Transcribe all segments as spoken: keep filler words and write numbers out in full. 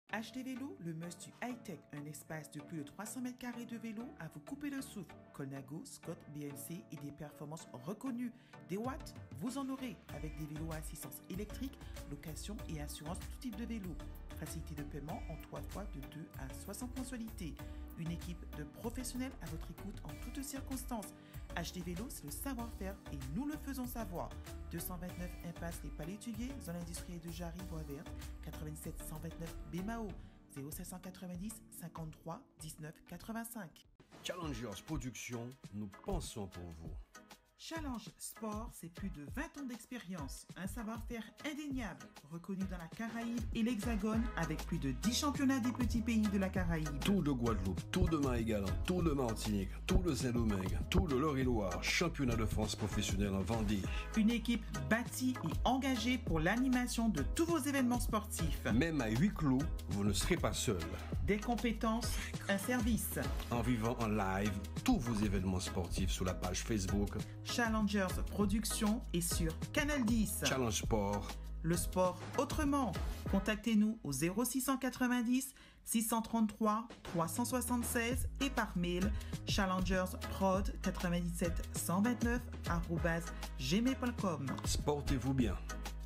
H D Vélo, le must du high-tech, un espace de plus de trois cents mètres carrés de vélo à vous couper le souffle. Colnago, Scott, B M C et des performances reconnues. Des watts, vous en aurez avec des vélos à assistance électrique, location et assurance tout type de vélo. Facilité de paiement en trois fois de deux à soixante mensualités. Une équipe de professionnels à votre écoute en toutes circonstances. H D Vélo, c'est le savoir-faire et nous le faisons savoir. deux cent vingt-neuf impasse Les Palétuviers, zone industrielle de Jarry, Bois-Vert, quatre-vingt-sept cent vingt-neuf Bémao, zéro cinq cent quatre-vingt-dix cinquante-trois dix-neuf quatre-vingt-cinq. Challengers Production, nous pensons pour vous. Challenge Sport, c'est plus de vingt ans d'expérience, un savoir-faire indéniable, reconnu dans la Caraïbe et l'Hexagone avec plus de dix championnats des petits pays de la Caraïbe. Tout de Guadeloupe, tout de Marie-Galante, tout de Martinique, tout de Saint-Domingue, tout de l'Eure-et-Loire, championnat de France professionnel en Vendée. Une équipe bâtie et engagée pour l'animation de tous vos événements sportifs. Même à huis clos, vous ne serez pas seul. Des compétences, un service. En vivant en live tous vos événements sportifs sur la page Facebook Challengers Production et sur Canal dix. Challenge Sport. Le sport autrement. Contactez-nous au zéro six cent quatre-vingt-dix six cent trente-trois trois cent soixante-seize et par mail challengersprod quatre-vingt-dix-sept cent vingt-neuf arobase gmail point com. Sportez-vous bien.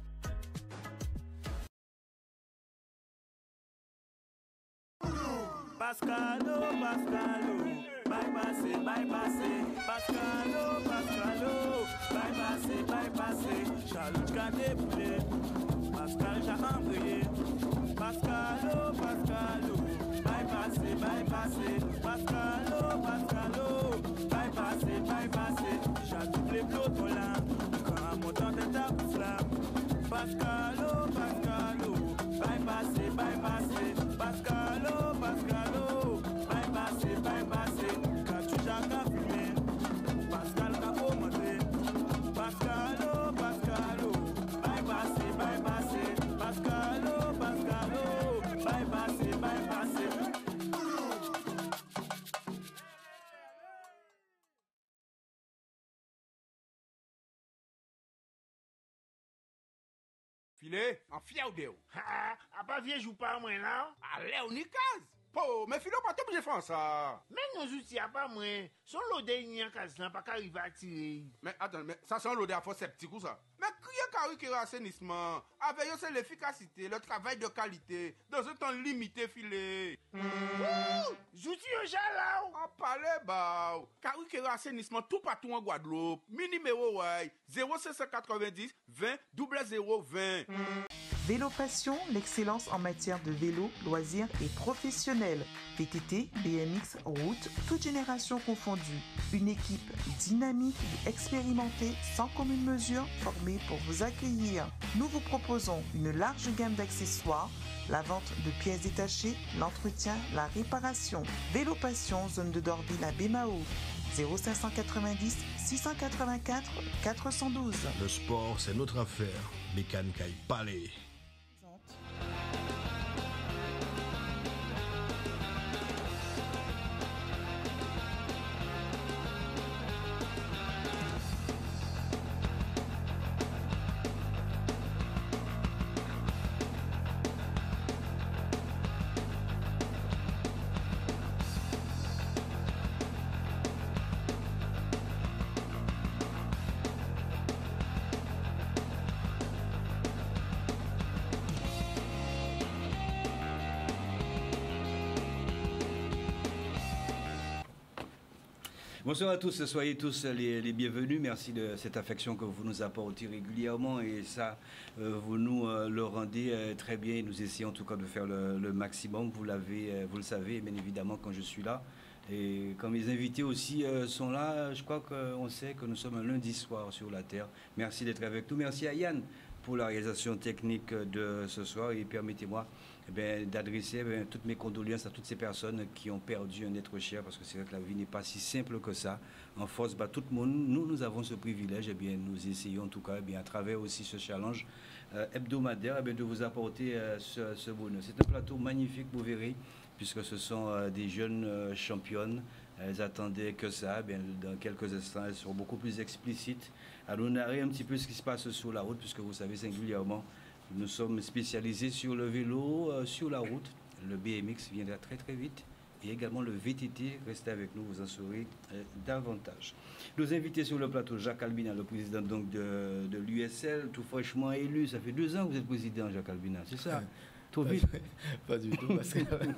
Pascalo, Pascalo, bypassé, bypassé, Pascalo, Pascalo, bypassé, bypassé, Challenge Cadet poulet, Pascal j'ai embrayé, Pascalo, Pascalo, bypassé, bypassé, Pascalo, Pascalo, bypassé, bypassé, j'ai doublé peloton là, quand montant de ta flamme, Pascalo, Pascalo, bypassé, bypassé, Pascalo, Pascalo, bypassé, bypassé, quand tu j'as qu'à fumer, Pascal qu'a commenté, Pascalo, Pascalo, bypassé, bypassé, Pascalo, Pascalo, bypassé, bypassé. Filet, en fiel de ou. Ha, a pas vieux joue pas moi là. Allez, on y case. Po, mais filet, pas t'obligé de faire ça. Mais nos outils a pas moins. Son l'odeur n'y a case là, pas qu'arriver à tirer. Mais attends, mais ça sent l'odeur fort sceptique ou ça? Mais crier carré qui assainissement. Avec eux, c'est l'efficacité, le travail de qualité, dans un temps limité, filet. Jouti au là. En parler, bah. Carré qui assainissement tout partout en Guadeloupe. Mi numéro, ouais. zéro cinq cent quatre-vingt-dix vingt zéro zéro vingt. Vélo Passion, l'excellence en matière de vélo, loisirs et professionnels. V T T, B M X, route, toute génération confondue. Une équipe dynamique et expérimentée, sans commune mesure, formée pour vous accueillir. Nous vous proposons une large gamme d'accessoires, la vente de pièces détachées, l'entretien, la réparation. Vélo Passion, zone de Dorville à Bémao. zéro cinq cent quatre-vingt-dix six cent quatre-vingt-quatre quatre cent douze. Le sport, c'est notre affaire. Bécane Caille Palais. Bonsoir à tous, soyez tous les, les bienvenus. Merci de cette affection que vous nous apportez régulièrement et ça, euh, vous nous euh, le rendez euh, très bien. Nous essayons en tout cas de faire le, le maximum. Vous l'avez, euh, vous le savez, bien évidemment quand je suis là. Et quand mes invités aussi euh, sont là, je crois qu'on sait que nous sommes un lundi soir sur la Terre. Merci d'être avec nous. Merci à Yann pour la réalisation technique de ce soir et permettez-moi eh bien, d'adresser eh bien, toutes mes condoléances à toutes ces personnes qui ont perdu un être cher parce que c'est vrai que la vie n'est pas si simple que ça. En force, bah, tout le monde, nous, nous avons ce privilège, eh bien, nous essayons en tout cas eh bien, à travers aussi ce challenge euh, hebdomadaire eh bien, de vous apporter euh, ce, ce bonheur. C'est un plateau magnifique, vous verrez, puisque ce sont euh, des jeunes euh, championnes. Elles attendaient que ça. Bien, dans quelques instants, elles seront beaucoup plus explicites à nous narrer un petit peu ce qui se passe sur la route, puisque vous savez singulièrement, nous sommes spécialisés sur le vélo, euh, sur la route, le B M X viendra très très vite. Et également le V T T, restez avec nous, vous en saurez euh, davantage. Nos invités sur le plateau, Jacques Albina, le président donc de, de l'U S L, tout fraîchement élu. Ça fait deux ans que vous êtes président, Jacques Albina, c'est ça? Trop vite? Pas du tout, parce que...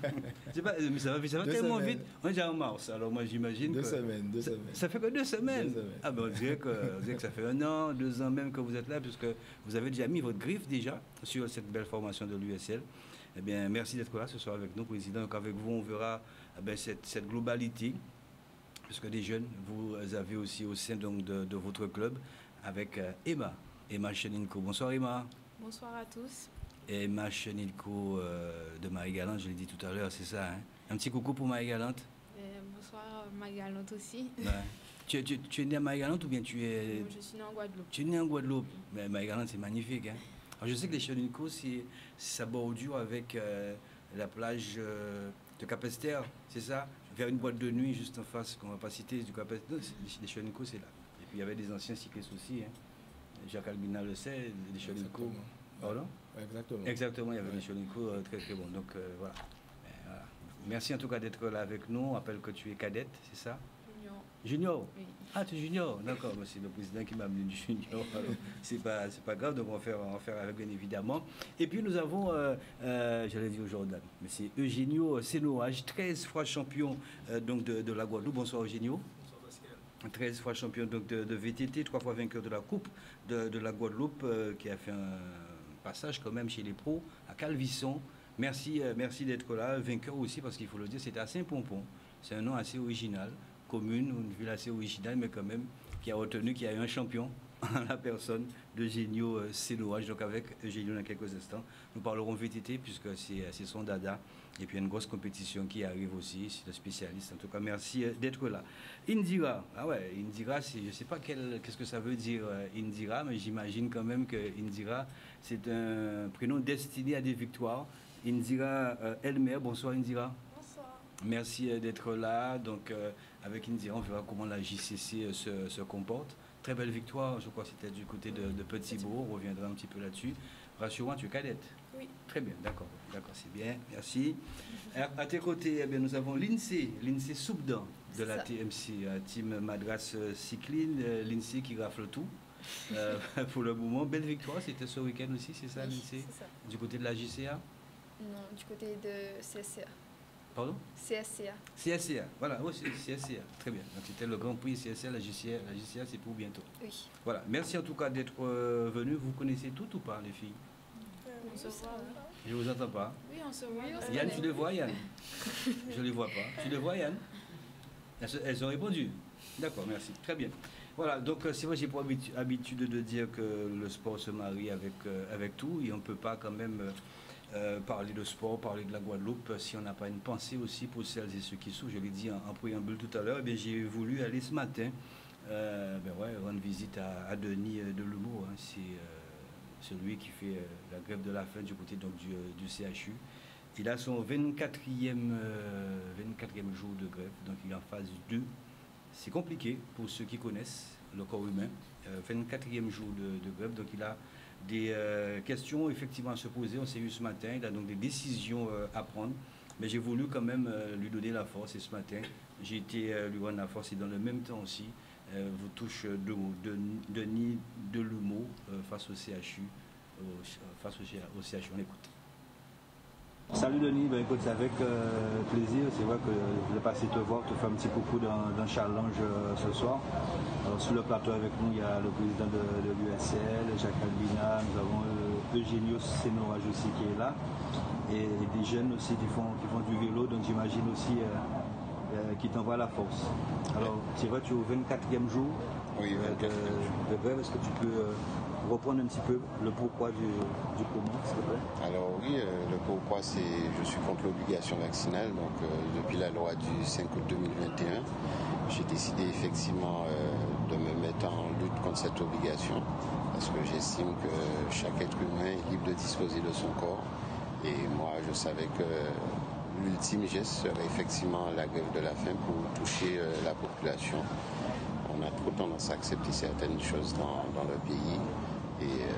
pas, mais ça va, ça va tellement semaines. Vite. On est déjà en mars, alors moi j'imagine deux que... Semaines, deux ça, semaines. Ça fait que deux semaines, deux semaines. Ah ben on dirait, que, on dirait que ça fait un an, deux ans même que vous êtes là, puisque vous avez déjà mis votre griffe déjà sur cette belle formation de l'U S L. Eh bien, merci d'être là ce soir avec nous, président. Donc avec vous, on verra eh bien, cette, cette globalité, puisque des jeunes, vous avez aussi au sein donc, de, de votre club, avec euh, Emma, Emma Chenilco. Bonsoir Emma. Bonsoir à tous. Emma Chenilco euh, de Marie-Galante, je l'ai dit tout à l'heure, c'est ça, hein? Un petit coucou pour Marie-Galante. Euh, bonsoir Marie-Galante aussi. Ouais. tu, tu, tu es né à Marie-Galante ou bien tu es... Non, je suis né en Guadeloupe. Tu es né en Guadeloupe. Mais Marie-Galante, c'est magnifique, hein? Alors, je sais que les Chenilco, c'est sa bordure avec euh, la plage euh, de Cap-Esther, c'est ça? Vers une boîte de nuit juste en face, qu'on ne va pas citer, du Cap-Esther. Les Chenilco, c'est là. Et puis il y avait des anciens cyclistes aussi, hein? Jacques Albina le sait, les Chenilco. Pardon? Exactement. Exactement, il y avait ouais. des Chenilco euh, très très bons. Donc euh, voilà. Et, voilà. Merci en tout cas d'être là avec nous. On rappelle que tu es cadette, c'est ça? Junior. Junior? Oui. Ah, tu es junior, d'accord. C'est le président qui m'a amené du junior. C'est pas, c'est pas grave, donc on va faire, on va faire avec bien évidemment. Et puis nous avons, euh, euh, j'allais dire Jordan, mais c'est Eugenio Senoage, treize fois champion euh, donc de, de la Guadeloupe. Bonsoir Eugenio. Bonsoir Pascal. treize fois champion donc de, de V T T, trois fois vainqueur de la Coupe de, de la Guadeloupe, euh, qui a fait un passage quand même chez les pros à Calvisson. Merci, euh, merci d'être là. Vainqueur aussi, parce qu'il faut le dire, c'était assez pompon. C'est un nom assez original. Commune, une ville assez originale, mais quand même, qui a retenu qu'il y a eu un champion en la personne d'Eugenio Senoage. Donc avec Eugenio dans quelques instants, nous parlerons V T T, puisque c'est son dada. Et puis une grosse compétition qui arrive aussi, c'est le spécialiste. En tout cas, merci d'être là. Indira, ah ouais, Indira, je ne sais pas qu'est-ce que ça veut dire Indira, mais j'imagine quand même que Indira, c'est un prénom destiné à des victoires. Indira euh, Elmer, bonsoir Indira. Bonsoir. Merci d'être là. Donc, euh, avec Indira, on verra comment la J C C euh, se, se comporte. Très belle victoire, je crois que c'était du côté de, de Petit-Bourg. On reviendra un petit peu là-dessus. Rassure-moi, tu es cadette? Oui. Très bien, d'accord. D'accord, c'est bien. Merci. À, à tes côtés, eh bien, nous avons l'INSEE, l'INSEE Soubdan de la ça. T M C, euh, Team Madras Cycling, euh, l'INSEE qui rafle tout. Euh, pour le moment, belle victoire. C'était ce week-end aussi, c'est ça, oui, l'INSEE? Du côté de la J C A? Non, du côté de C S C A. Pardon? C S C A. C S C A, voilà, oui, C S C A, très bien. Donc c'était le Grand Prix C S C A, la J C A, la J C A c'est pour bientôt. Oui. Voilà, merci en tout cas d'être euh, venus. Vous connaissez tout ou pas, les filles? euh, On se voit. Je vous entends pas. Oui, on se voit. Oui, Yann, tu les vois, Yann? Je les vois pas. Tu les vois, Yann? Elles, elles ont répondu. D'accord, merci. Très bien. Voilà, donc c'est vrai, j'ai pour habitude de dire que le sport se marie avec, euh, avec tout et on ne peut pas quand même... Euh, Euh, parler de sport, parler de la Guadeloupe, si on n'a pas une pensée aussi pour celles et ceux qui souffrent. Je l'ai dit en, en préambule tout à l'heure, eh j'ai voulu aller ce matin euh, ben ouais, rendre visite à, à Denis euh, Delumeau, hein, c'est euh, celui qui fait euh, la grève de la faim du côté donc, du, euh, du C H U. Il a son vingt-quatrième, euh, vingt-quatrième jour de grève, donc il est en phase deux. C'est compliqué pour ceux qui connaissent le corps humain. Euh, vingt-quatrième jour de, de grève, donc il a des euh, questions effectivement à se poser. On s'est eu ce matin, il a donc des décisions euh, à prendre, mais j'ai voulu quand même euh, lui donner la force. Et ce matin, j'ai été euh, lui rendre la force et dans le même temps aussi, euh, vous touche deux mots, de, Denis Delumeau euh, face au C H U, au, face au, au C H U. On écoute. Salut Denis, ben écoute, c'est avec euh, plaisir. C'est vrai que je voulais passer te voir, te faire un petit coucou dans, dans Challenge euh, ce soir. Alors sur le plateau avec nous, il y a le président de, de l'U S L, Jacques Albina, nous avons euh, Eugenio Senoage aussi qui est là, et, et des jeunes aussi qui font, qui font du vélo, donc j'imagine aussi euh, euh, qui t'envoient la force. Alors c'est vrai, tu es au vingt-quatrième jour oui, euh, de, de grève, est-ce que tu peux... Euh, reprendre un petit peu le pourquoi du, du comment, s'il te plaît? Alors oui, euh, le pourquoi, c'est je suis contre l'obligation vaccinale. Donc euh, depuis la loi du cinq août deux mille vingt et un, j'ai décidé effectivement euh, de me mettre en lutte contre cette obligation parce que j'estime que chaque être humain est libre de disposer de son corps. Et moi, je savais que l'ultime geste serait effectivement la grève de la faim pour toucher euh, la population. On a trop tendance à accepter certaines choses dans, dans le pays. Et euh,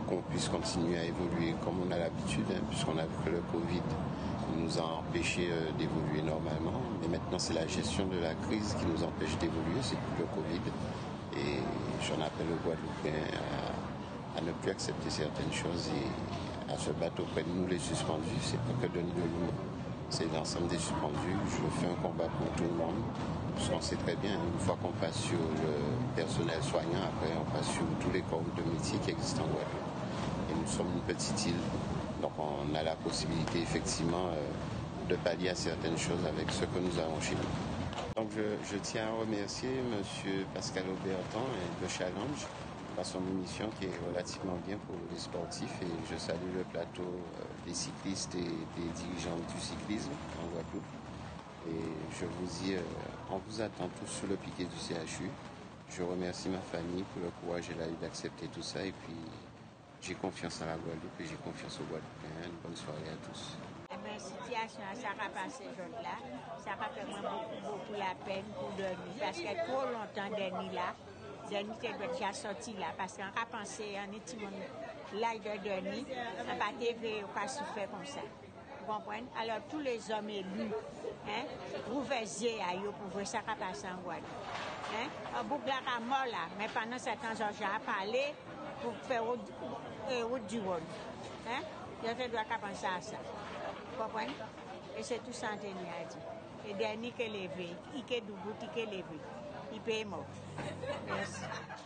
qu'on puisse continuer à évoluer comme on a l'habitude, hein, puisqu'on a vu que le Covid nous a empêchés euh, d'évoluer normalement. Mais maintenant, c'est la gestion de la crise qui nous empêche d'évoluer, c'est plus le Covid. Et j'en appelle aux Guadeloupéens à, à ne plus accepter certaines choses et à se battre auprès de nous, les suspendus. C'est pas que Denis Delumeau, c'est l'ensemble des suspendus. Je fais un combat pour tout le monde. Parce qu'on sait très bien, une fois qu'on passe sur le personnel soignant, après on passe sur tous les corps de métier qui existent en Guadeloupe. Et nous sommes une petite île, donc on a la possibilité effectivement euh, de pallier à certaines choses avec ce que nous avons chez nous. Donc je, je tiens à remercier M. Pascal Auberton et le Challenge par son émission qui est relativement bien pour les sportifs et je salue le plateau euh, des cyclistes et des dirigeants du cyclisme en Guadeloupe. Et je vous dis, euh, on vous attend tous sur le piquet du C H U. Je remercie ma famille pour le courage et la eu d'accepter tout ça. Et puis, j'ai confiance en la Guadeloupe et j'ai confiance aux Guadeloupéens. Une bonne soirée à tous. La même situation, ça va passer là. Ça va faire beaucoup, beaucoup la peine pour Denis. Parce que trop longtemps, Denis là, Denis était déjà sorti là. Parce qu'on a pensé, on est l'âge de Denis, on va T V, on va souffrir comme ça. Vous comprenez? Alors, tous les hommes élus, hein, ouvrez les yeux pour voir ça qui a passé en Guadeloupe. Hein? Un boucle à mort là, mais pendant ce temps, j'ai parlé pour faire route, route du Rhône. Hein? Je dois penser à ça. Vous comprenez? Et c'est tout ça que Denis a dit. Et Denis qui est levé, il est debout, il est levé. Il peut mort. Merci.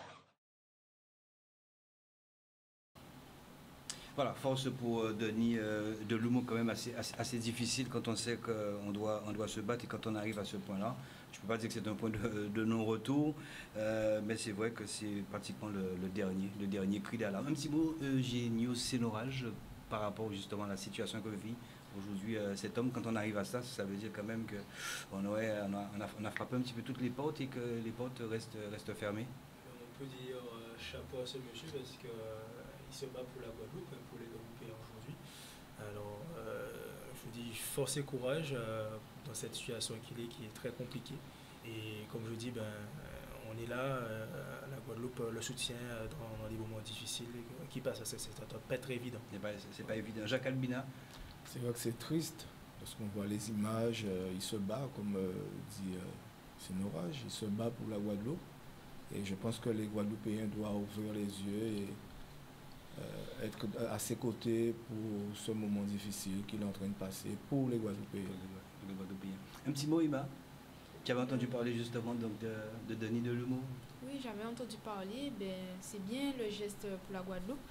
Voilà, force pour euh, Denis euh, Delumeau, quand même assez, assez, assez difficile quand on sait qu'on doit, on doit se battre et quand on arrive à ce point-là. Je ne peux pas dire que c'est un point de, de non-retour, euh, mais c'est vrai que c'est pratiquement le, le dernier, le dernier cri d'alarme. Un petit mot, Eugénio Sénorage, par rapport justement à la situation que vit aujourd'hui euh, cet homme. Quand on arrive à ça, ça veut dire quand même qu'on on a, on a, on a frappé un petit peu toutes les portes et que les portes restent, restent fermées. On peut dire euh, chapeau à ce monsieur parce que il se bat pour la Guadeloupe, pour les Guadeloupéens aujourd'hui. Alors, euh, je vous dis force et courage euh, dans cette situation qu'il est, qui est très compliquée. Et comme je dis, ben, on est là, euh, la Guadeloupe le soutient dans, dans des moments difficiles qui passent. Ça ne doit pas être évident. C'est pas, c'est pas évident. Jacques Albina. C'est vrai que c'est triste, parce qu'on voit les images, euh, il se bat, comme euh, dit euh, Sénorage, il se bat pour la Guadeloupe. Et je pense que les Guadeloupéens doivent ouvrir les yeux et Euh, être à ses côtés pour ce moment difficile qu'il est en train de passer pour les Guadeloupéens. Les Guadeloupéens. Un petit mot, Ima, tu avais entendu parler justement donc, de, de Denis Delumeau. Oui, j'avais entendu parler. Ben, c'est bien le geste pour la Guadeloupe.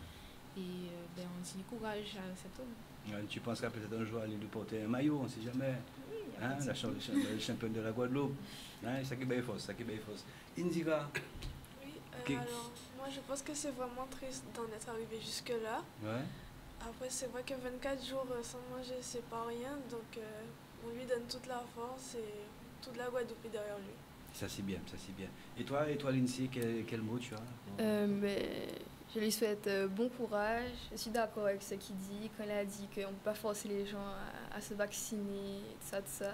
Et ben, on dit courage à cet homme. Ouais, tu penses qu'à peut-être un jour aller lui porter un maillot, on ne sait jamais. Oui, hein, la ch le championne de la Guadeloupe. Hein, ça qui est bien fausse, ça qui est bien fausse. Indira. Oui, euh, okay. alors... Moi, je pense que c'est vraiment triste d'en être arrivé jusque-là. Ouais. Après, c'est vrai que vingt-quatre jours sans manger, c'est pas rien. Donc, euh, on lui donne toute la force et toute la Guadeloupe est derrière lui. Ça, c'est bien, ça, c'est bien. Et toi, et toi Lindsay, quel, quel mot tu as euh, mais, Je lui souhaite euh, bon courage. Je suis d'accord avec ce qu'il dit. Quand il a dit qu'on ne peut pas forcer les gens à, à se vacciner, tout ça, tout ça.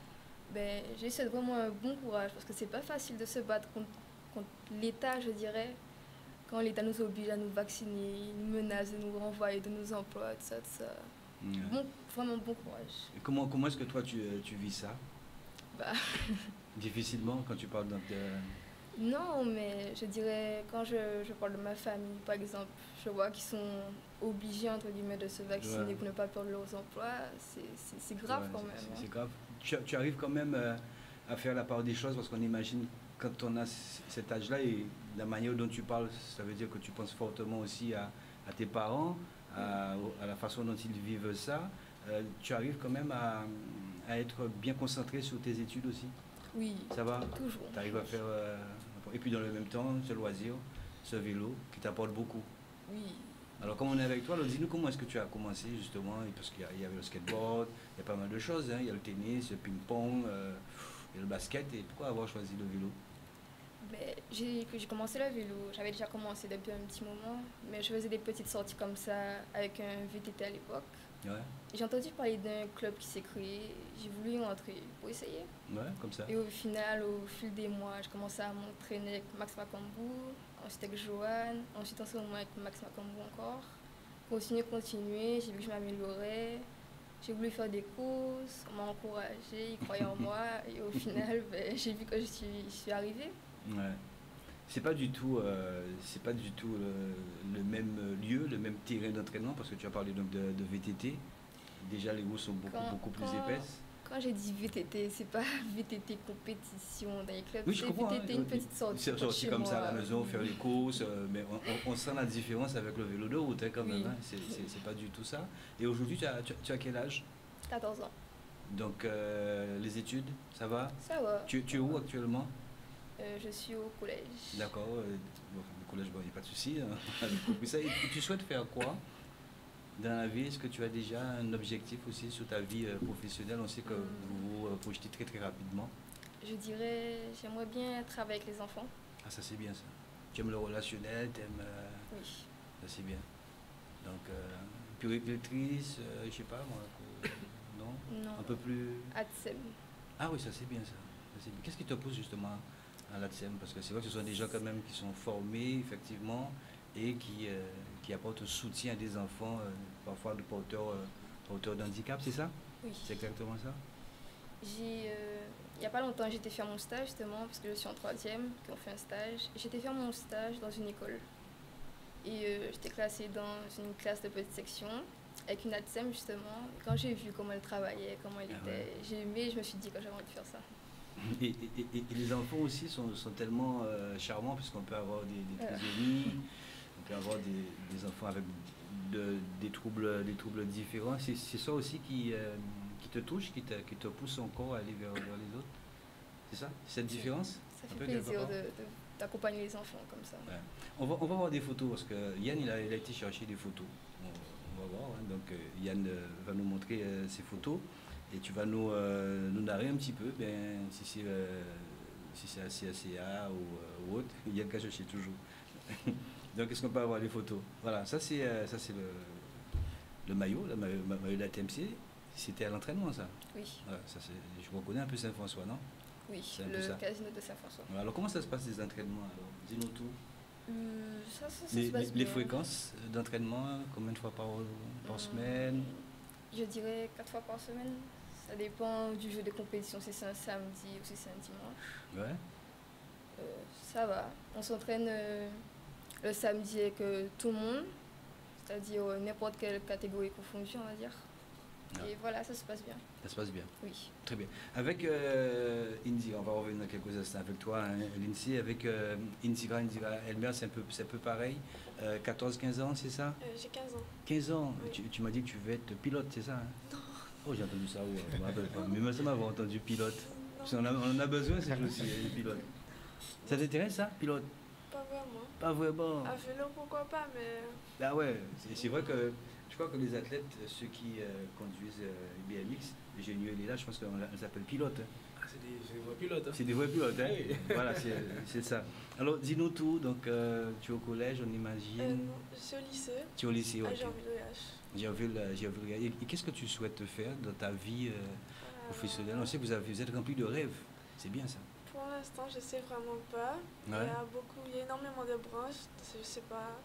Ben, je lui souhaite vraiment un bon courage parce que c'est pas facile de se battre contre, contre l'État, je dirais. Quand l'État nous oblige à nous vacciner, il nous menace de nous renvoyer de nos emplois, tout ça, tout ça. Mmh. Bon, vraiment bon courage. Et comment comment est-ce que toi tu, tu vis ça? Bah. Difficilement quand tu parles de... Non, mais je dirais, quand je, je parle de ma famille, par exemple, je vois qu'ils sont obligés, entre guillemets, de se vacciner ouais. pour ne pas perdre leurs emplois. C'est grave ouais, quand même. C'est hein. grave. Tu, tu arrives quand même euh, à faire la part des choses parce qu'on imagine quand on a cet âge-là et la manière dont tu parles, ça veut dire que tu penses fortement aussi à, à tes parents, à, à la façon dont ils vivent ça. Euh, tu arrives quand même à, à être bien concentré sur tes études aussi? Oui, ça va? Toujours. Tu arrives à faire... Euh, et puis dans le même temps, ce loisir, ce vélo qui t'apporte beaucoup. Oui. Alors comme on est avec toi, dis-nous comment est-ce que tu as commencé justement, parce qu'il y, y avait le skateboard, il y a pas mal de choses, hein. Il y a le tennis, le ping-pong, euh, et le basket, et pourquoi avoir choisi le vélo? Ben, j'ai commencé le vélo, j'avais déjà commencé depuis un petit moment, mais je faisais des petites sorties comme ça avec un V T T à l'époque. Ouais. J'ai entendu parler d'un club qui s'est créé, j'ai voulu y rentrer pour essayer. Ouais, comme ça. Et au final, au fil des mois, j'ai commencé à m'entraîner avec Max Macambou. ensuite avec Joanne, ensuite en ce moment avec Max Macambou encore. Continuer, continuer, j'ai vu que je m'améliorais, j'ai voulu faire des courses, on m'a encouragé, ils croyaient en moi et au final, ben, j'ai vu que je suis, je suis arrivée. Ouais. C'est pas du tout, euh, c'est pas du tout le, le même lieu, le même terrain d'entraînement parce que tu as parlé donc de, de V T T. Déjà les routes sont beaucoup, Quand- beaucoup plus quand- épaisses. Quand j'ai dit V T T, c'est pas V T T compétition dans les clubs, Oui, je c'est comprends. V T T hein. une petite sortie. C'est pour sorti chez comme ça à la moi. maison, faire les courses, euh, mais on, on- on sent la différence avec le vélo de route hein, quand même. Oui. hein. C'est, c'est- c'est pas du tout ça. Et aujourd'hui, tu as, tu as- tu as quel âge? quatorze ans. Donc euh, les études, ça va? Ça va. Tu, tu es où actuellement? Euh, je suis au collège. D'accord. euh, bon, le collège, il n'y a pas de souci. hein. J'ai compris ça. Et tu souhaites faire quoi dans la vie? Est-ce que tu as déjà un objectif aussi sur ta vie euh, professionnelle? On sait que vous vous euh, projetez très très rapidement. Je dirais, j'aimerais bien travailler avec les enfants. Ah, ça c'est bien ça. Tu aimes le relationnel, tu aimes. Oui. Ça c'est bien. Donc, euh, puricultrice, euh, je sais pas moi. euh, non Non. Un peu plus. A T S E M. Ah oui, ça c'est bien ça. Ça, c'est bien. Qu'est-ce qui te pousse justement à l'A T S E M? Parce que c'est vrai que ce sont des gens quand même qui sont formés effectivement et qui, euh, qui apportent un soutien à des enfants, euh, parfois de porteurs, euh, porteurs d'handicap, c'est ça? Oui. C'est exactement ça? J'ai, euh, il n'y a pas longtemps, j'étais faire mon stage justement, parce que je suis en troisième, qu'on fait un stage. J'étais faire mon stage dans une école. Et euh, j'étais classée dans une classe de petite section, avec une A T S E M justement. Quand j'ai vu comment elle travaillait, comment elle Ah était, ouais. j'ai aimé, je me suis dit que j'avais envie de faire ça. Et, et- et- et les enfants aussi sont, sont tellement euh, charmants puisqu'on peut avoir des, des Euh. trisomies, on peut avoir des, des enfants avec de- des, troubles, des troubles différents. C'est c'est ça aussi qui, euh, qui te touche, qui te, qui te pousse encore à aller vers, vers les autres. C'est ça? Cette différence? Ça Un fait peu quelque plaisir part? de- de- d'accompagner les enfants comme ça. Ouais. On, va, on va voir des photos parce que Yann il a, il a été chercher des photos. On, on va voir. hein. Donc euh, Yann euh, va nous montrer euh, ses photos et tu vas nous, euh, nous narrer un petit peu ben, si c'est euh, si c'est A C A C A ou, euh, ou autre. Yann qui a cherché toujours. Donc est-ce qu'on peut avoir les photos? Voilà, ça c'est euh, ça c'est le, le maillot, le maillot, le maillot de la T M C. C'était à l'entraînement ça? Oui. Ouais, ça c'est- je reconnais un peu Saint-François, non? Oui, C'est un peu le ça. casino de Saint-François. Ouais, alors comment ça se passe les entraînements alors? Dis-nous tout. Euh, ça, ça, ça Les, se passe les- les bien. fréquences d'entraînement, combien de fois par, par Hum, semaine? Je dirais quatre fois par semaine. Ça dépend du jeu de compétition, si c'est un samedi ou si c'est un dimanche. Ouais. Euh, ça va. On s'entraîne euh, le samedi avec euh, tout le monde, c'est-à-dire euh, n'importe quelle catégorie confondue, on va dire. Ah. Et voilà, ça se passe bien. Ça se passe bien. Oui. Très bien. Avec euh, Indy, on va revenir dans quelques instants avec toi, hein, Lindsay. Avec euh, Indira, Indira Elmer, c'est un peu, c'est un peu pareil. Euh, quatorze quinze ans, c'est ça? Euh, J'ai quinze ans. quinze ans. Oui. Tu, tu m'as dit que tu veux être pilote, c'est ça? Hein? Non. Oh, j'ai entendu ça, ouais, je me rappelle pas. Mais moi, ça m'avait entendu pilote. Parce qu'on a- on en a besoin, ces jours-ci, les pilotes. Ça t'intéresse, ça, pilote? Pas vraiment. Pas vraiment. À vélo, pourquoi pas, mais Ah ouais, c'est c'est vrai que je crois que les athlètes, ceux qui euh, conduisent euh, B M X, Génieux et là, je pense qu'on l'a- on s'appelle pilote. hein. Ah, c'est des, c'est des vrais pilotes. hein. C'est des vrais pilotes, hein. Oui. Voilà, c'est c'est ça. Alors, dis-nous tout. Donc, euh, tu es au collège, on imagine. euh, non, je suis au lycée. Tu es au lycée, à ok. Jean-Village. J'ai vu le- j'ai vu le- Et, et qu'est-ce que tu souhaites faire dans ta vie euh, professionnelle? On sait que vous, avez, vous êtes rempli de rêves. C'est bien ça. Pour l'instant, je sais vraiment pas. Il y Ouais. a beaucoup, il y a énormément de branches, je sais pas.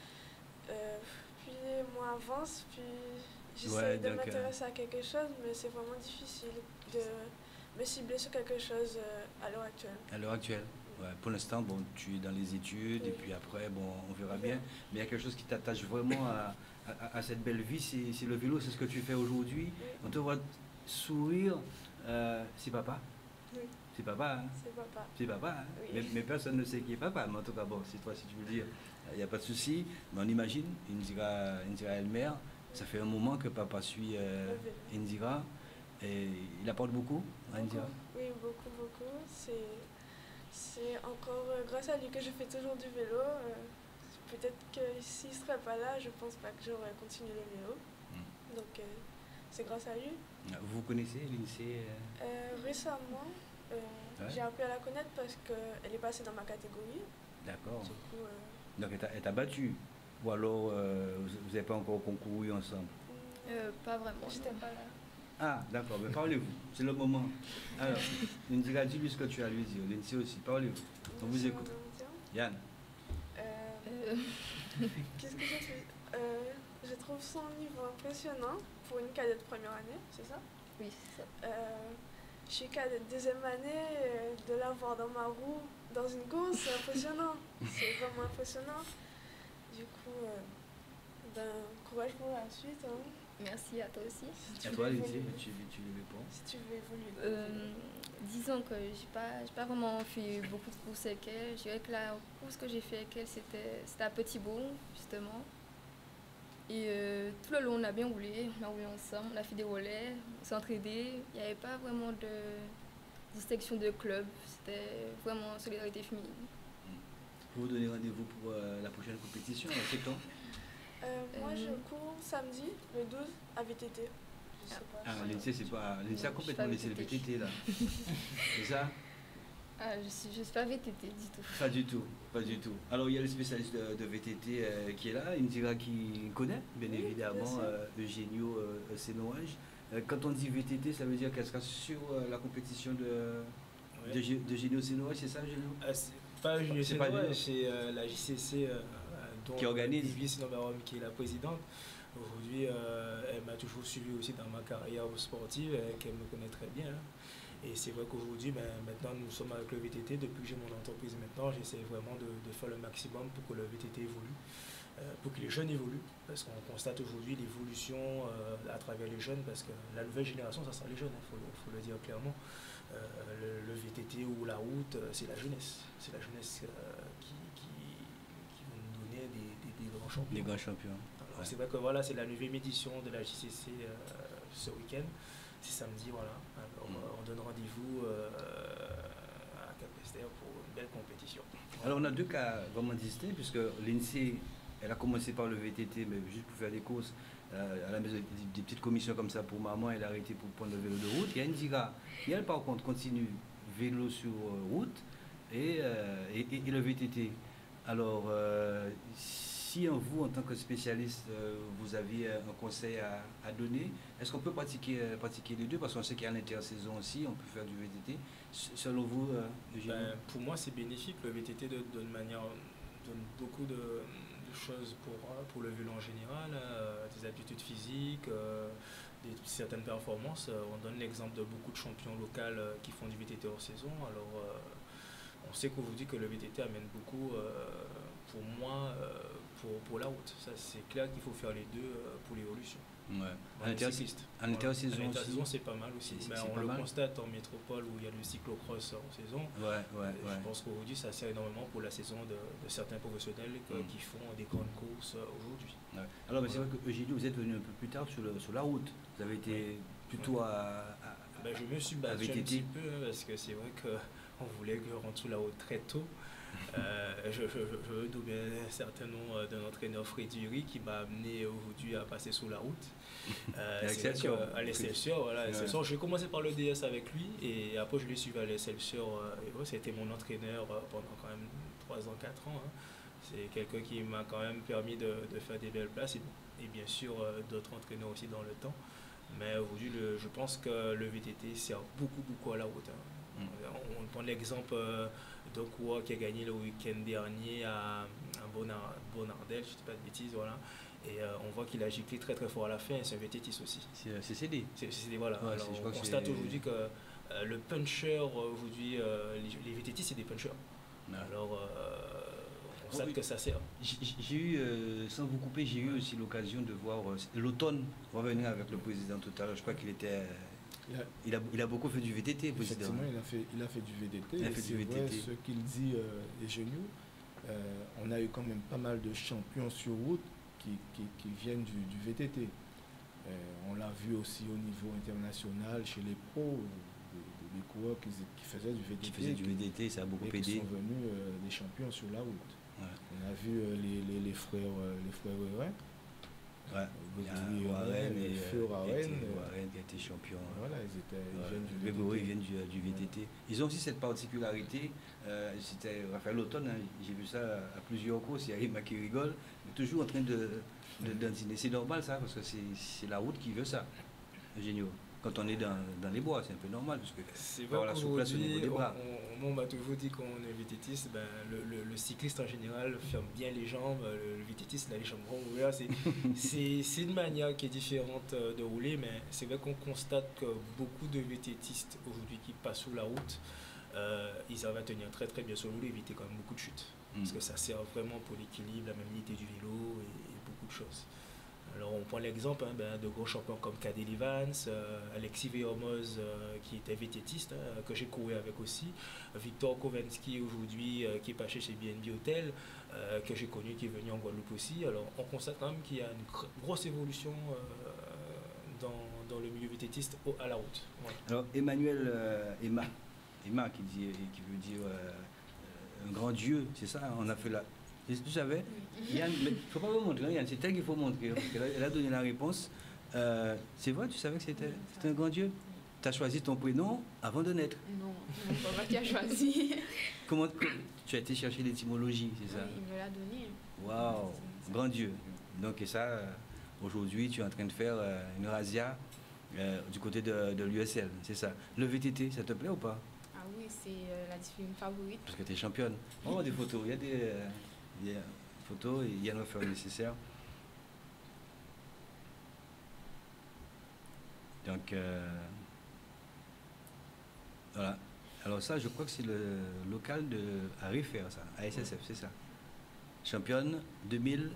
Euh, puis les mois avancent, puis j'essaie Ouais, de donc, euh, m'intéresser à quelque chose, mais c'est vraiment difficile de me cibler sur quelque chose euh, à l'heure actuelle. À l'heure actuelle. Ouais, pour l'instant, bon, tu es dans les études et puis après, bon, on verra bien. Mais il y a quelque chose qui t'attache vraiment à, à- à cette belle vie, c'est c'est le vélo, c'est ce que tu fais aujourd'hui. On te voit sourire. Euh, c'est papa? Oui. C'est papa, hein? C'est papa. C'est papa, hein? Oui. mais, mais personne ne sait qui est papa. Mais en tout cas, bon, c'est toi si tu veux le dire. Il n'y a pas de souci. Mais on imagine, Indira, Indira Elmer, ça fait un moment que papa suit euh, Indira. Et il apporte beaucoup à Indira? Beaucoup. Oui, beaucoup, beaucoup. C'est, c'est encore euh, grâce à lui que je fais toujours du vélo. Euh, peut-être que s'il ne serait pas là, je pense pas que j'aurais continué le vélo. Hmm. Donc, euh, c'est grâce à lui. Vous connaissez l'INSEE? euh, Euh, récemment, euh, Ouais. j'ai appris à la connaître parce qu'elle est passée dans ma catégorie. D'accord. Du coup, euh, Donc elle t'a- elle t'a battu? Ou alors euh, vous n'avez pas encore concouru ensemble? Euh, pas vraiment. j'étais pas là. Ah, d'accord, mais parlez-vous, c'est le moment. Alors, Indira, dis-lui ce que tu as à lui dire. Lindsay aussi, parlez-vous. On vous écoute. Yann? Euh, Euh, Qu'est-ce que j'ai fait euh, Je trouve son niveau impressionnant pour une cadette première année, c'est ça? Oui, c'est ça. Euh, je suis cadette deuxième année, euh, de l'avoir dans ma roue, dans une course, c'est impressionnant. C'est vraiment impressionnant. Du coup, euh, ben, courage pour la suite. Hein. Merci à toi aussi. À toi, Lindsay, tu, tu le réponds. Si tu veux évoluer. Euh, disons que j'ai pas, j'ai pas vraiment fait beaucoup de courses avec elle. Je dirais que la course que j'ai fait avec elle, c'était, c'était à Petit Bourg, justement. Et euh, tout le long, on a bien roulé, on a roulé ensemble, on a fait des relais, on s'est entraînés. Il n'y avait pas vraiment de distinction de club, c'était vraiment solidarité féminine. Vous vous donnez rendez-vous pour euh, la prochaine compétition, en quel temps? Euh, moi, Euh, je cours samedi, le douze, à V T T. Je sais pas. Ah, l'I N S E E, c'est pas. l'I N S E E a Non, complètement je suis laissé le pas V T T là. C'est ça? Ah, je suis, je suis pas V T T du tout. Pas du tout, pas du tout. Alors il y a le spécialiste de, de V T T euh, qui est là, Indira qui connaît, bien Oui, évidemment, bien sûr. euh, Eugenio euh, Sénoage. Euh, quand on dit V T T, ça veut dire qu'elle sera sur euh, la compétition de, Ouais. de, Gé- de Eugenio Sénoage, c'est ça, Eugenio? Ah, c'est pas Julien C'est pas Sénois, Julien. c'est euh, la J C C euh, dont Qui organise. Olivier Sinobarum, qui est la présidente. Aujourd'hui, euh, elle m'a toujours suivi aussi dans ma carrière sportive, euh, qu'elle me connaît très bien. hein. Et c'est vrai qu'aujourd'hui, ben, maintenant, nous sommes avec le V T T. Depuis que j'ai mon entreprise maintenant, j'essaie vraiment de, de faire le maximum pour que le V T T évolue, euh, pour que les jeunes évoluent. Parce qu'on constate aujourd'hui l'évolution euh, à travers les jeunes, parce que la nouvelle génération, ça sera les jeunes, il faut, le- faut le dire clairement. Euh, le, le V T T ou la route, euh, c'est la jeunesse. C'est la jeunesse euh, qui, qui, qui va nous donner des, des, des grands champions. Les grands champions. Alors, c'est vrai que voilà, c'est la neuvième édition de la J C C euh, ce week-end. C'est samedi, voilà. Alors, Mm. euh, on donne rendez-vous euh, à Capesterre pour une belle compétition. Alors on a deux cas vraiment distincts, puisque l'I N S E E, elle a commencé par le V T T, mais juste pour faire des courses, euh, à la maison, des, des petites commissions comme ça pour maman, elle a arrêté pour prendre le vélo de route. Il y a Indira, qui elle par contre continue vélo sur euh, route et, euh, et, et- et le V T T. Alors, euh, si en vous, en tant que spécialiste, euh, vous aviez un conseil à, à donner, est-ce qu'on peut pratiquer, euh, pratiquer les deux? Parce qu'on sait qu'il y a l'intersaison aussi, on peut faire du V T T. S- Selon vous, euh, Eugénie? Ben, pour moi, c'est bénéfique. Le V T T donne, donne, manière, donne beaucoup de, de choses pour, euh, pour le vélo en général, euh, des aptitudes physiques, euh, des, certaines performances. Euh, On donne l'exemple de beaucoup de champions locaux euh, qui font du V T T hors saison. Alors, euh, on sait qu'aujourd'hui que le V T T amène beaucoup, euh, pour moi, euh, pour, pour la route. Ça, c'est clair qu'il faut faire les deux euh, pour l'évolution. Ouais. Dans En les inter- cyclistes. en intersaison Voilà. En aussi. intersaison, c'est pas mal aussi. C'est- c'est- Ben, c'est on pas le mal. constate en métropole où il y a le cyclocross en saison. Ouais, ouais, Euh, ouais. Je pense qu'aujourd'hui, ça sert énormément pour la saison de, de certains professionnels que- Mm. qui font des grandes courses euh, aujourd'hui. Ouais. Alors, mais c'est Voilà. vrai que Eugénie, vous êtes venu un peu plus tard sur, le- sur la route. Vous avez été plutôt à, à- Ben, je me suis à battu V un T petit T. peu hein, parce que c'est vrai qu'on voulait que je rentre sous la route très tôt. Euh, je, je, je, je veux doubler un certain nom euh, d'un entraîneur Frédéric qui m'a amené aujourd'hui à passer sous la route. Euh, À c'est vrai l'Excelsior. que- À l'Excelsior, voilà. Ouais. Excelsior. J'ai commencé par le D S avec lui et après je l'ai suivi à l'Excelsior. euh, et ouais, c'était mon entraîneur euh, pendant quand même trois ans, quatre ans. hein. C'est quelqu'un qui m'a quand même permis de, de faire des belles places et, et bien sûr euh, d'autres entraîneurs aussi dans le temps. Mais aujourd'hui, le- je pense que le V T T sert beaucoup, beaucoup à la route. hein. Mm. On, on prend l'exemple euh, d'un coureur qui a gagné le week-end dernier à, à Bonar- Bonardel, je ne dis pas de bêtises, voilà. Et euh, on voit qu'il a giclé très très fort à la fin, et c'est un V T T aussi. C'est euh, c'est C D. C'est c'est des- voilà. Ouais, Alors, c'est- je on crois que constate c'est- aujourd'hui que euh, le puncher, euh, aujourd'hui, euh, les, les V T T, c'est des punchers. Ouais. Alors, euh, on constate oui. que ça sert. J'ai j'ai eu, euh, sans vous couper, j'ai eu aussi l'occasion de voir euh, l'automne revenir avec le président tout à l'heure. Je crois qu'il était. euh, Il a- il, a, il a beaucoup fait du V T T, le président. Effectivement, il a fait, il a fait du V T T. Il a et fait c'est du vrai, V T T. ce qu'il dit euh, est génial. Euh, on a eu quand même pas mal de champions sur route qui, qui, qui viennent du, du V T T. Euh, on l'a vu aussi au niveau international chez les pros, des, des- des coureurs qui, qui faisaient du V T T. Qui faisait du V T T, ça a beaucoup et qui aidé. sont venus euh, des champions sur la route. Ouais. On a vu euh, les, les, les frères euh, les frères Hérin. Ouais. Il y a Warren et Feu euh, Warren, était- euh, Warren qui a été champion. hein. Voilà, ils, étaient, ils Ouais, viennent du Grégory, V T T. ils viennent du, du V T T. Ils ont aussi cette particularité, euh, c'était Raphaël Automne, hein, j'ai vu ça à, à plusieurs courses, il y a Emma qui rigole, mais toujours en train de, de dandiner. C'est normal ça, parce que c'est c'est la route qui veut ça, Eugenio. quand on est dans, dans les bois, c'est un peu normal parce que C'est faut avoir vrai la souplesse au niveau qu'aujourd'hui, des on, bras. on- on m'a toujours dit qu'on est V T T, ben, le, le- le cycliste en général ferme bien les jambes, le, le V T T il a les jambes grandes ouvertes. C'est, c'est, c'est une manière qui est différente euh, de rouler, mais c'est vrai qu'on constate que beaucoup de VTTistes aujourd'hui qui passent sur la route, euh, ils arrivent à tenir très très bien sur le route et éviter quand même beaucoup de chutes. Mm. Parce que ça sert vraiment pour l'équilibre, la maniabilité du vélo et, et beaucoup de choses. Alors on prend l'exemple hein, ben, de gros champions comme Cadel Evans, euh, Alexis Vermoz euh, qui était VTTiste, hein, que j'ai couru avec aussi, Victor Kovensky aujourd'hui euh, qui est passé chez B N B Hotel, euh, que j'ai connu qui est venu en Guadeloupe aussi. Alors on constate quand même qu'il y a une gr- grosse évolution euh, dans, dans le milieu VTTiste au- à la route. Voilà. Alors Emmanuel euh, Emma, Emma qui, dit, qui veut dire euh, un grand dieu, c'est ça, on a fait la... Est-ce que tu savais Yann, mais il ne faut pas vous montrer, hein, Yann, c'est elle qu'il faut montrer. Parce qu'elle a, elle a donné la réponse. Euh, c'est vrai, tu savais que c'était, c'était un grand dieu. Tu as choisi ton prénom avant de naître. Non, mon papa qui a choisi. Comment tu as été chercher l'étymologie, c'est ça? Oui, il me l'a donné. Waouh, grand dieu. Donc et ça, euh, aujourd'hui, tu es en train de faire euh, une razzia euh, du côté de, de l'U S L, c'est ça. Le V T T, ça te plaît ou pas? Ah oui, c'est euh, la discipline favorite. Parce que tu es championne. On voit des photos, il y a des, euh, il y a des photos et Yann va faire le nécessaire. Donc, euh, voilà. Alors ça, je crois que c'est le local de à Rifer, ça, à S S F, c'est ça. Championne deux mille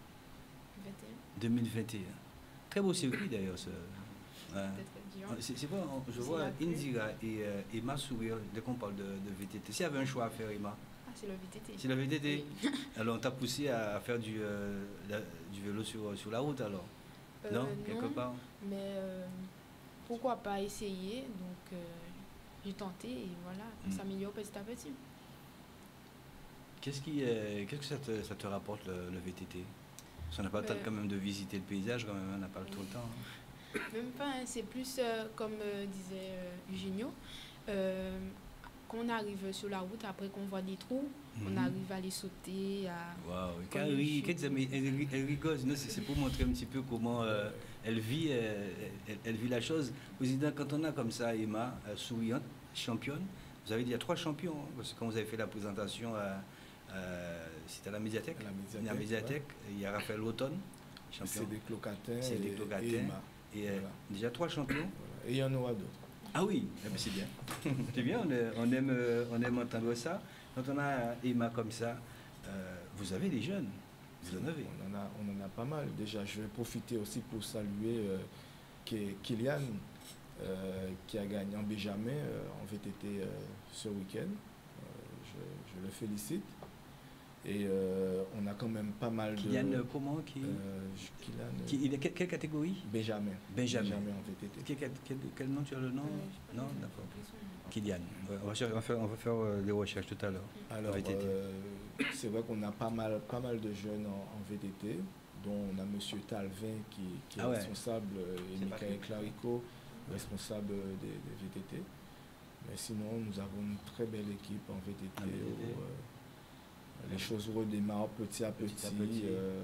vingt et un. Très beau circuit d'ailleurs. Ce, ouais. C'est, c'est pas, je vois Indira et euh, Emma sourire dès qu'on parle de, de V T T. S'il y avait un choix à faire, Emma? Ah, c'est le V T T. C'est le V T T. Oui. Alors on t'a poussé à faire du, euh, la- du vélo sur, sur la route alors? Euh, Non, quelque non, part? Mais euh, pourquoi pas essayer? Donc euh, j'ai tenté et voilà, on Mm. s'améliore petit à petit. Qu'est-ce, qui, euh, qu'est-ce que ça te, ça te rapporte le, le V T T? Parce qu'on n'a pas le temps Euh, quand même de visiter le paysage, quand même, on n'a pas le tout le temps. hein. Même pas, hein, c'est plus euh, comme euh, disait euh, Eugenio, euh, quand on arrive sur la route, après qu'on voit des trous, on Mhm. arrive à les sauter, à... Waouh, Comme elle, une rit, chute. qu'est-ce que ça- mais elle, rit- elle rigole, non, c'est, c'est pour montrer un petit peu comment euh, elle, vit, euh, elle, elle vit la chose. Président, quand on a comme ça Emma, euh, souriante, championne, vous avez dit il y a trois champions, hein, parce que quand vous avez fait la présentation, à, à- c'était à la médiathèque, À la médiathèque, à la médiathèque, il y a Raphaël Automne, champion. C'est des Clocatin C'est des et, Clocatin. et Emma. Et euh, Voilà. déjà trois champions. Voilà. Et il y en aura d'autres. Ah oui, eh ben, c'est bien. C'est bien, on, est- on aime, euh, on aime entendre ça. Quand on a Emma comme ça, euh, vous avez des jeunes. Vous en avez. On en a, on en a pas mal. Déjà, je vais profiter aussi pour saluer euh, Ki- Kylian, euh, qui a gagné en Benjamin euh, en V T T euh, ce week-end. Euh, je, je le félicite. Et euh, on a quand même pas mal Kylian, de... euh, comment qui, euh, je- Kylian, euh, qui- il est quelle, quelle catégorie? Benjamin. Benjamin. en V T T. Quel, quel- quel- quel nom tu as le nom? Euh, Non, d'accord. Kylian. Ouais, on va, cher- on va faire, on va faire euh, des recherches tout à l'heure. Alors, V T T. euh, c'est vrai qu'on a pas mal, pas mal de jeunes en, en V T T, dont on a M. Talvin qui, qui est Ah ouais. responsable, euh, et C'est pas Michael que- Clarico, responsable euh, des, des V T T. Mais sinon, nous avons une très belle équipe en V T T. En V T T. Où, euh, les choses redémarrent petit à petit. Petit à petit. euh,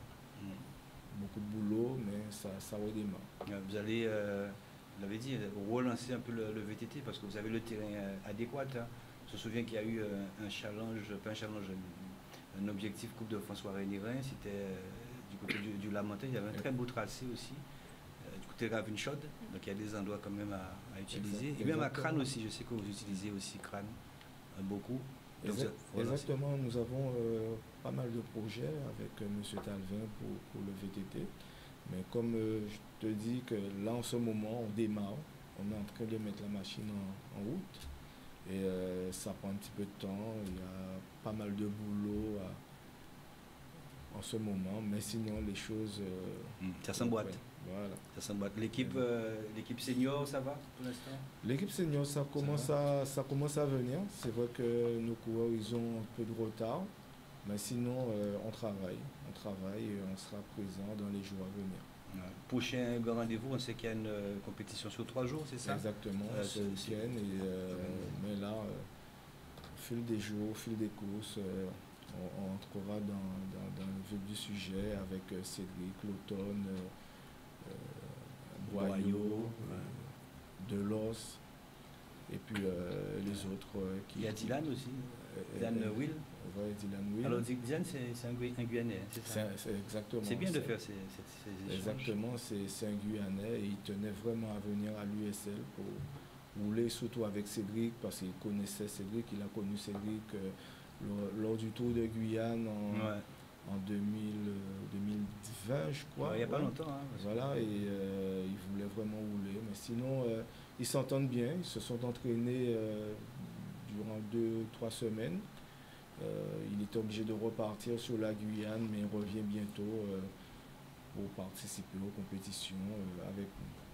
Mm. beaucoup de boulot, mais ça, ça redémarre. Euh, Vous allez, euh, vous l'avez dit, relancer un peu le, le V T T parce que vous avez le terrain euh, adéquat. hein. Je me souviens qu'il y a eu euh, un challenge, pas un challenge, un, un objectif Coupe de François Rénérin. C'était euh, du côté du, du Lamentin. Il y avait un très beau tracé aussi. euh, Du côté de Ravenchaude. Donc il y a des endroits quand même à, à utiliser. Exact- Et même à exactement. Crâne aussi. Je sais que vous utilisez aussi Crâne euh, beaucoup. Donc, Exact- vous- relancer. Exactement, nous avons euh, pas mal de projets avec euh, M. Talvin pour, pour le V T T. Mais comme euh, je te dis que là, en ce moment, on démarre. On est en train de mettre la machine en, en route. Et euh, ça prend un petit peu de temps. Il y a pas mal de boulot à- en ce moment. Mais sinon, les choses... euh, Mm, ça s'emboîte. ouais, Voilà. Ça s'emboîte. L'équipe, euh, l'équipe senior, ça va pour l'instant? L'équipe senior, ça commence, à, ça commence à venir. C'est vrai que nos coureurs, ils ont un peu de retard. Mais sinon, euh, on travaille. On travaille et on sera présent dans les jours à venir. Ouais. Prochain grand rendez-vous, on sait qu'il y a une euh, compétition sur trois jours, c'est ça? Exactement, Euh, ce c'est- week-end. Et, euh, mais là, euh, au fil des jours, au fil des courses, euh, on, on entrera dans, dans, dans le vif du sujet avec euh, Cédric, l'automne, euh, euh, Boyau, Boyau, euh, puis euh, les autres euh, qui... Il y a Dylan aussi, euh, Dylan euh, Will. Ouais, Dylan Will. Alors Dylan, c'est un, Gui- un Guyanais, c'est ça? C'est exactement. C'est bien de c'est- faire ces, ces, ces échanges. Exactement, c'est c'est un Guyanais et il tenait vraiment à venir à l'U S L pour rouler, surtout avec Cédric, parce qu'il connaissait Cédric, il a connu Cédric euh, lors, lors du Tour de Guyane en, Ouais. en deux mille, euh, deux mille vingt, je crois. Ouais, il y a pas ouais. longtemps, hein, parce que- Voilà, et euh, il voulait vraiment rouler. Mais sinon, euh, ils s'entendent bien, ils se sont entraînés euh, durant deux, trois semaines. Euh, il est obligé de repartir sur la Guyane, mais il revient bientôt euh, pour participer aux compétitions euh, avec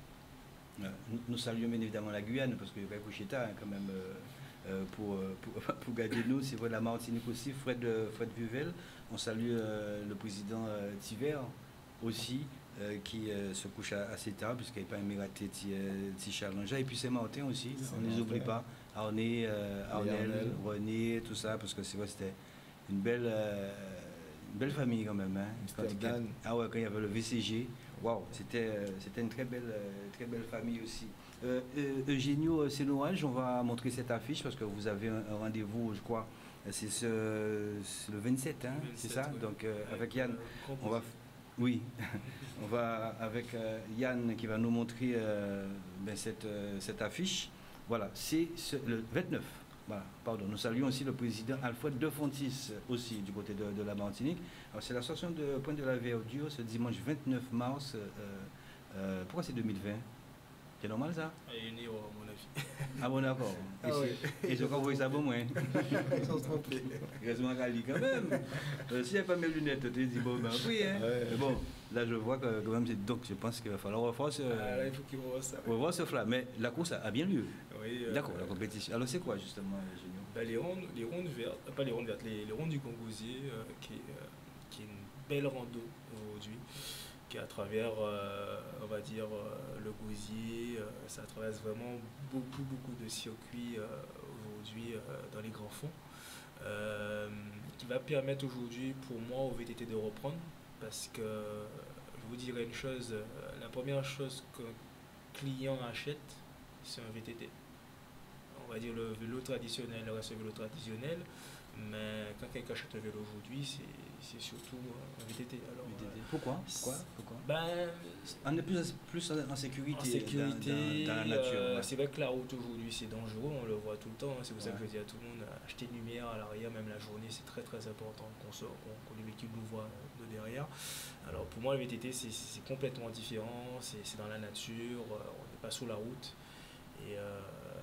nous. Ouais. Nous, nous saluons bien évidemment la Guyane, parce que Koucheta, hein, quand même, euh, euh, pour, euh, pour, pour garder nous, c'est vrai, la Martinique aussi, Fred, euh, Fred Vuvel. On salue euh, le président euh, Tiver aussi, euh, qui euh, se couche à- assez tard, puisqu'il n'a pas aimé rater Ti Challenge. Et puis Saint-Martin aussi, on ne les oublie pas. Arné, euh, Arnel, Arnel. René, tout ça, parce que c'est vrai, c'était une belle, euh, une belle famille quand même. Hein. Quand il- Dan. ah ouais, quand il y avait le V C G, waouh, c'était euh, c'était une très belle, euh, très belle famille aussi. Euh, euh, Eugenio Sénoage, on va montrer cette affiche parce que vous avez un, un rendez-vous, je crois, c'est ce, c'est le vingt-sept, hein, c'est ça? ouais. Donc euh, avec Avec, Yann, euh, on va, f- oui, on va avec euh, Yann qui va nous montrer euh, ben, cette, euh, cette affiche. Voilà, c'est ce- le vingt-neuf. Voilà, pardon. Nous saluons aussi le président Alfred De Fontis, aussi du côté de, de la Martinique. Alors, c'est l'association de Pointe de la Verdure ce dimanche vingt-neuf mars. euh, euh, pourquoi c'est deux mille vingt? C'est normal ça? Il est né, à mon avis. Ah bon, d'accord. Ah Et ouais. c'est- Et je crois que vous voyez ça bon, moi. Sans se tromper. Heureusement qu'elle lit quand même. Euh, si elle n'a pas mes lunettes, tu te dis, bon, ben oui. Hein. Ouais. Mais bon, là, je vois que quand même, c'est- donc je pense qu'il va falloir revoir ce, Ah, là, il faut qu'il revoie ça. revoir ce flamme. Mais la course a, a bien lieu. Oui, euh, D'accord, la compétition. Alors, c'est quoi justement, Génial? Bah, les, rondes, les rondes vertes, euh, pas les rondes vertes, les, les rondes du Congousier, euh, qui, est, euh, qui est une belle rando aujourd'hui, qui est à travers, euh, on va dire, euh, le Gousier, euh, ça traverse vraiment beaucoup, beaucoup de circuits euh, aujourd'hui euh, dans les grands fonds, euh, qui va permettre aujourd'hui pour moi au V T T de reprendre, parce que je vous dirais une chose, euh, la première chose qu'un client achète, c'est un V T T. On va dire le vélo traditionnel reste le vélo traditionnel, mais quand quelqu'un achète un vélo aujourd'hui, c'est c'est surtout un V T T. Alors, V T T. euh, Pourquoi Pourquoi Pourquoi ben, On est plus, plus en en sécurité, en sécurité, dans, dans- dans la nature. euh, ouais. c'est vrai que la route aujourd'hui c'est dangereux, on le voit tout le temps, hein, c'est pour ça que Ouais. je dis à tout le monde, acheter une lumière à l'arrière, même la journée, c'est très très important qu'on sort, qu'on que le véhicule nous voit de derrière. Alors pour moi le V T T c'est c'est complètement différent, c'est c'est dans la nature, euh, on n'est pas sur la route, et euh,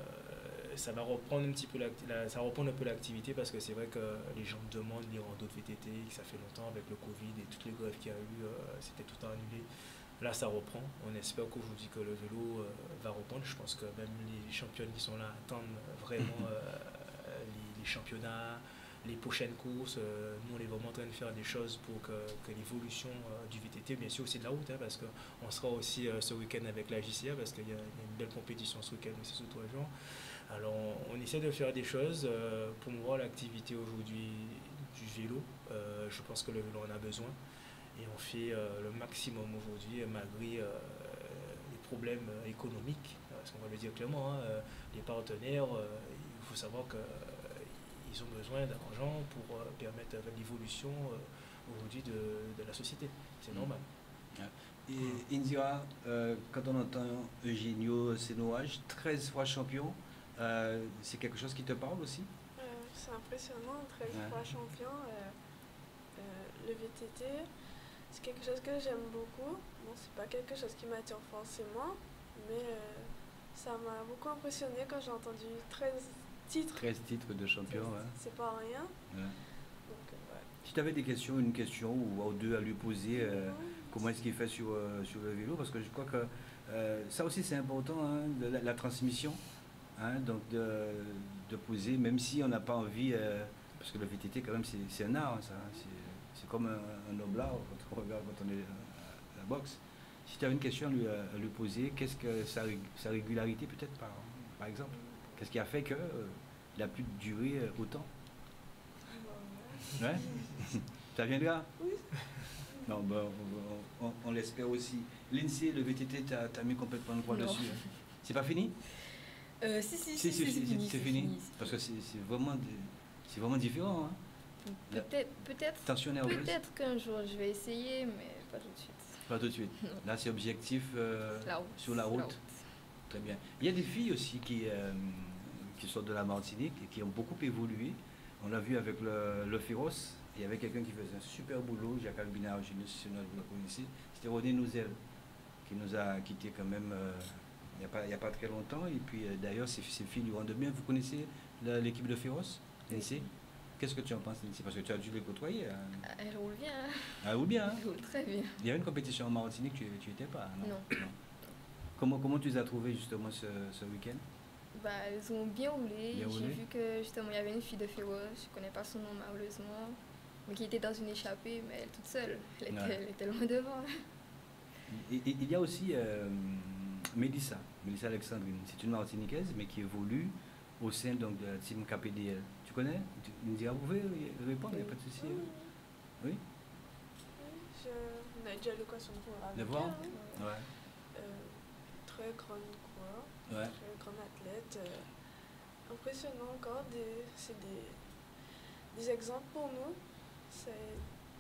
ça va reprendre un petit peu l'acti- la- ça va reprendre un peu l'activité, parce que c'est vrai que les gens demandent les randos de V T T, que ça fait longtemps avec le Covid et toutes les grèves qu'il y a eu, euh, c'était tout annulé. Là ça reprend, on espère qu'aujourd'hui que le vélo euh, va reprendre. Je pense que même les championnes qui sont là attendent vraiment euh, les, les championnats, les prochaines courses. Euh, nous on est vraiment en train de faire des choses pour que, que l'évolution euh, du V T T, bien sûr aussi de la route, hein, parce qu'on sera aussi euh, ce week-end avec la J C A, parce qu'il y, a il y a une belle compétition ce week-end aussi sur trois jours. Alors on, on essaie de faire des choses euh, pour promouvoir l'activité aujourd'hui du vélo. Euh, je pense que le vélo en a besoin, et on fait euh, le maximum aujourd'hui, malgré euh, les problèmes euh, économiques, parce qu'on va le dire clairement, hein, euh, les partenaires, euh, il faut savoir qu'ils ont besoin d'argent pour euh, permettre l'évolution euh, aujourd'hui de, de la société. C'est normal. Et Indira, euh, quand on entend Eugenio Sénoage, treize fois champion, euh, c'est quelque chose qui te parle aussi? Euh, c'est impressionnant, treize Ouais. fois champion. euh, euh, le V T T, c'est quelque chose que j'aime beaucoup. Bon, c'est pas quelque chose qui m'attire forcément, mais euh, ça m'a beaucoup impressionné quand j'ai entendu treize titres. treize titres de champion, ouais. C'est pas rien. Ouais. Donc, euh, ouais. Si tu avais des questions, une question ou, ou deux à lui poser, euh, comment est-ce qu'il fait sur, euh, sur le vélo? Parce que je crois que euh, ça aussi c'est important, hein, de la, la transmission, hein, donc de, de poser, même si on n'a pas envie, euh, parce que le V T T quand même c'est c'est un art, hein, ça, c'est c'est comme un, un noble art quand on regarde, quand on est à la boxe. Si tu avais une question à lui, à lui poser, qu'est-ce que sa, rég- sa régularité peut-être par, par exemple? Qu'est-ce qui a fait qu'il euh, a pu durer euh, autant? Ouais. Ça viendra? Oui. Non, ben, on, on- on l'espère aussi. L'I N S E E, le V T T, t'as as mis complètement le poids Non. dessus. hein. C'est pas fini? Euh, si, si, Si, si, si, c'est si, fini. c'est c'est fini. fini. Parce que c'est c'est vraiment, des- c'est vraiment différent. Hein. Peut-être, peut-être, Tension nerveuse. peut-être qu'un jour je vais essayer, mais pas tout de suite. Pas tout de suite. Non. Là, c'est objectif euh, La route, sur la la route. route. Très bien. Il y a des filles aussi qui, euh, qui sortent de la Martinique et qui ont beaucoup évolué. On l'a vu avec le, le Féroce. Il y avait quelqu'un qui faisait un super boulot, Jacques Albinard, je ne sais pas si vous le connaissez. C'était René Nouzel, qui nous a quittés quand même euh, il n'y a, pas- il y a pas très longtemps. Et puis euh, d'ailleurs, ces, ces filles lui rendent bien. Vous connaissez la- l'équipe de Féroce, Lindsay? Qu'est-ce que tu en penses, Lindsay? Parce que tu as dû les côtoyer. Hein. Ah, Elle roule bien. hein. Ah, ou bien. Hein. Elle roule très bien. Il y avait une compétition en Martinique, tu n'y étais pas, non? Non. Comment, comment tu les as trouvés justement ce, ce week-end? Bah, elles ont bien roulé. Bien J'ai roulé. vu que justement il y avait une fille de Féroce, je connais pas son nom malheureusement, mais qui était dans une échappée, mais elle toute seule. Elle était, Ouais. elle était loin devant. Et- et- il y a aussi euh, Mélissa, Mélissa Alexandrine. C'est une Martiniquaise, mais qui évolue au sein donc, de la team K P D L. Tu connais? Tu me diras, vous pouvez répondre, il n'y a pas de souci. hein. Oui? Je... On a déjà l'occasion de voir avec De voir? elle, hein. Ouais. Euh, très grande coureur, Ouais. très grande athlète. euh, impressionnant encore. Des... C'est des... des exemples pour nous. C'est...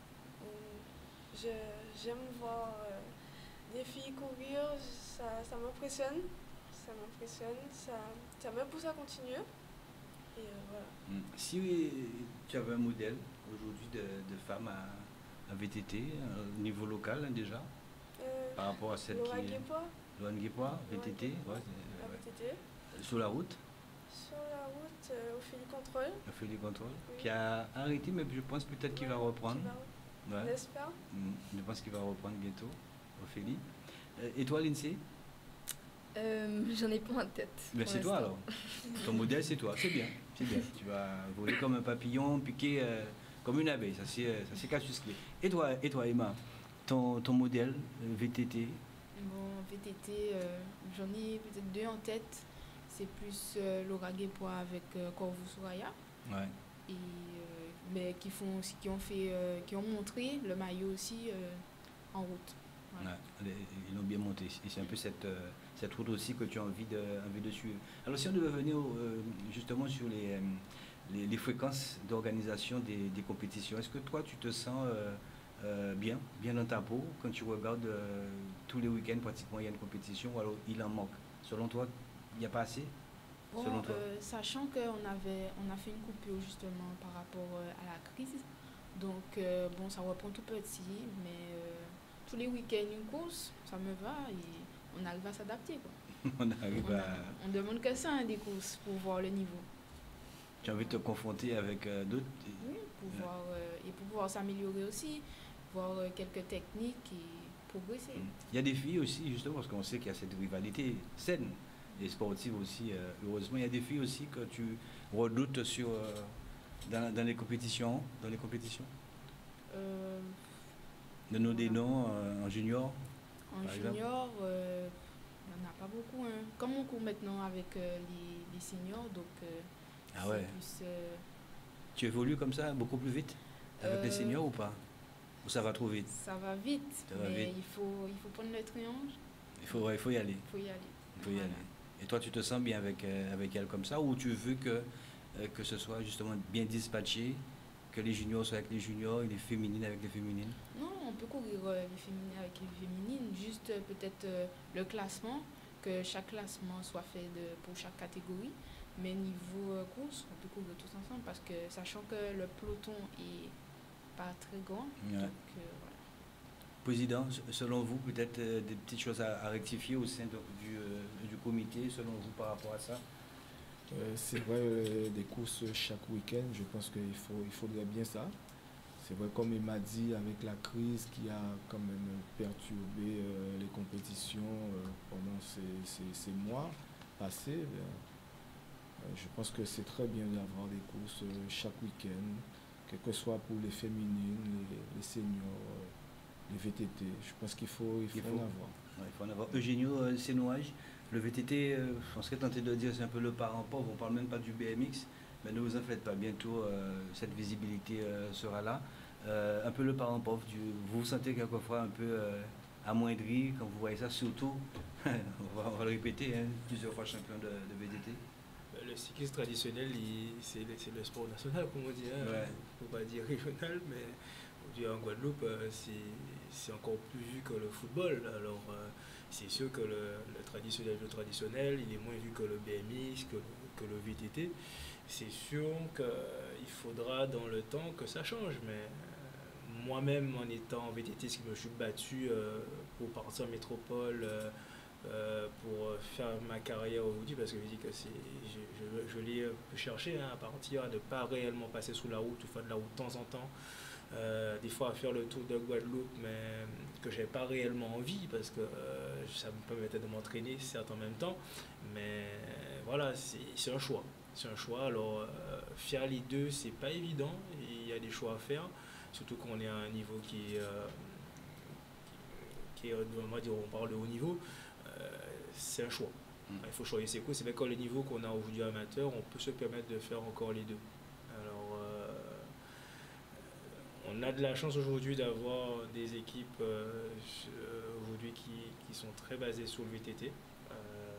on- je- J'aime voir euh, des filles courir, ça, ça m'impressionne. Ça m'impressionne, ça, ça me pousse à continuer. Et euh, voilà. Mm. Si tu avais un modèle aujourd'hui de, de femme à, à V T T, euh, au niveau local hein, déjà, Euh, par rapport à celle Laura qui est... Guépois, Loane Guépois, V T T, ouais, la ouais. V T T. Sur la route, Sur la route, euh, Ophélie Contrôle. il a fait les contrôles, Oui. qui a arrêté, mais je pense peut-être qu'il va reprendre. On Ouais. l'espère. Mm. Je pense qu'il va reprendre bientôt, Ophélie. Euh, Et toi, Lindsay? Euh, J'en ai pas en tête. Ben, pour c'est toi l'instant. alors. Ton modèle, c'est toi. C'est bien. C'est bien. Tu vas voler comme un papillon, piquer euh, comme une abeille. Ça, c'est ça, c'est Cassius Clay. Et toi, et toi, Emma, ton, ton modèle euh, V T T? Bon, V T T, euh, j'en ai peut-être deux en tête. C'est plus euh, Laura Guépois avec euh, Corvus Soraya. Ouais. Et, euh, mais qui, font, aussi- qui, ont fait, euh, qui ont montré le maillot aussi euh, en route. Voilà. Ouais, les- ils l'ont bien monté. Et c'est un peu cette, euh, cette route aussi que tu as envie de, envie de suivre. Alors, si on devait venir au- euh, justement sur les, euh, les, les fréquences d'organisation des, des compétitions, est-ce que toi, tu te sens euh, euh, bien, bien dans ta peau quand tu regardes euh, tous les week-ends, pratiquement, il y a une compétition, ou alors il en manque? Selon toi, il n'y a pas assez? Bon, Selon toi? euh, sachant qu'on avait, on a fait une coupure justement par rapport euh, à la crise. Donc, euh, bon, ça reprend tout petit, mais euh, tous les week-ends, une course, ça me va et on arrive à s'adapter. quoi. On arrive On, à... a- on demande que ça, hein, des courses, pour voir le niveau. Tu as envie de te confronter avec euh, d'autres? Oui, pour voir, euh, et pour pouvoir s'améliorer aussi, voir euh, quelques techniques et progresser. Il y a des filles aussi, justement, parce qu'on sait qu'il y a cette rivalité saine et sportive aussi, euh, heureusement. Il y a des filles aussi que tu redoutes sur, euh, dans, dans les compétitions, dans les compétitions. Euh, Donne-nous des noms euh, en junior. en par exemple. junior, euh, il n'y en a pas beaucoup. Hein. Comme on court maintenant avec euh, les, les seniors, donc euh, Ah c'est ouais. plus... euh, Tu évolues comme ça, beaucoup plus vite, avec les Euh, seniors ou pas? Ou ça va trop vite? ça va vite, Ça va mais vite. Il, faut, il faut prendre le triangle, Il faut, ouais, il faut y aller. il faut y aller. Il faut y Voilà. aller. Et toi, tu te sens bien avec, euh, avec elle comme ça, ou tu veux que, euh, que ce soit justement bien dispatché, que les juniors soient avec les juniors et les féminines avec les féminines? Non, on peut courir euh, les féminines avec les féminines, juste euh, peut-être euh, le classement, que chaque classement soit fait de, pour chaque catégorie. Mais niveau euh, course, on peut courir tous ensemble parce que sachant que le peloton est pas très grand, Ouais. donc euh, voilà. Président, s- selon vous, peut-être euh, des petites choses à, à rectifier au sein donc, du, euh, du comité, selon vous, par rapport à ça? Euh, c'est vrai, euh, des courses chaque week-end, je pense qu'il faut, il faudrait bien ça. C'est vrai, comme il m'a dit, avec la crise qui a quand même perturbé euh, les compétitions euh, pendant ces, ces- ces mois passés, euh, je pense que c'est très bien d'avoir des courses euh, chaque week-end, quel que soit pour les féminines, les, les seniors, euh, les V T T. Je pense qu'il faut, il faut, Il faut. en avoir. Ouais, il faut en avoir. Eugenio euh, Sénouage, le V T T, euh, on serait tenté de dire c'est un peu le parent pauvre, on ne parle même pas du B M X, mais ne vous en faites pas, bientôt euh, cette visibilité euh, sera là. Euh, un peu le parent pauvre, du, vous vous sentez quelquefois un peu euh, amoindri quand vous voyez ça, surtout on, va, on va le répéter, hein, plusieurs fois champion de, de V T T. Le cyclisme traditionnel, c'est le, le sport national, comme on dit. Il ne hein. faut pas dire régional, mais aujourd'hui en Guadeloupe, c'est encore plus vu que le football. Alors, euh, c'est sûr que le, le traditionnel, le traditionnel, il est moins vu que le B M X, que, que le V T T. C'est sûr qu'il faudra dans le temps que ça change, mais euh, moi-même, en étant en V T T, ce que je me suis battu euh, pour partir en métropole, euh, Euh, pour faire ma carrière aujourd'hui, parce que je dis que c'est, je, je, je l'ai cherché hein, à partir de ne pas réellement passer sous la route ou faire de la route de temps en temps, euh, des fois à faire le tour de Guadeloupe, mais que je n'avais pas réellement envie parce que euh, ça me permettait de m'entraîner certes en même temps, mais voilà, c'est un choix. C'est un choix. Alors, euh, faire les deux, c'est pas évident, il y a des choix à faire, surtout quand on est à un niveau qui est, euh, qui est on va dire, on parle de haut niveau. C'est un choix. Mmh. Il faut choisir ses coups. C'est vrai que les niveaux qu'on a aujourd'hui amateur, on peut se permettre de faire encore les deux. Alors, euh, on a de la chance aujourd'hui d'avoir des équipes euh, aujourd'hui qui, qui sont très basées sur le V T T, euh,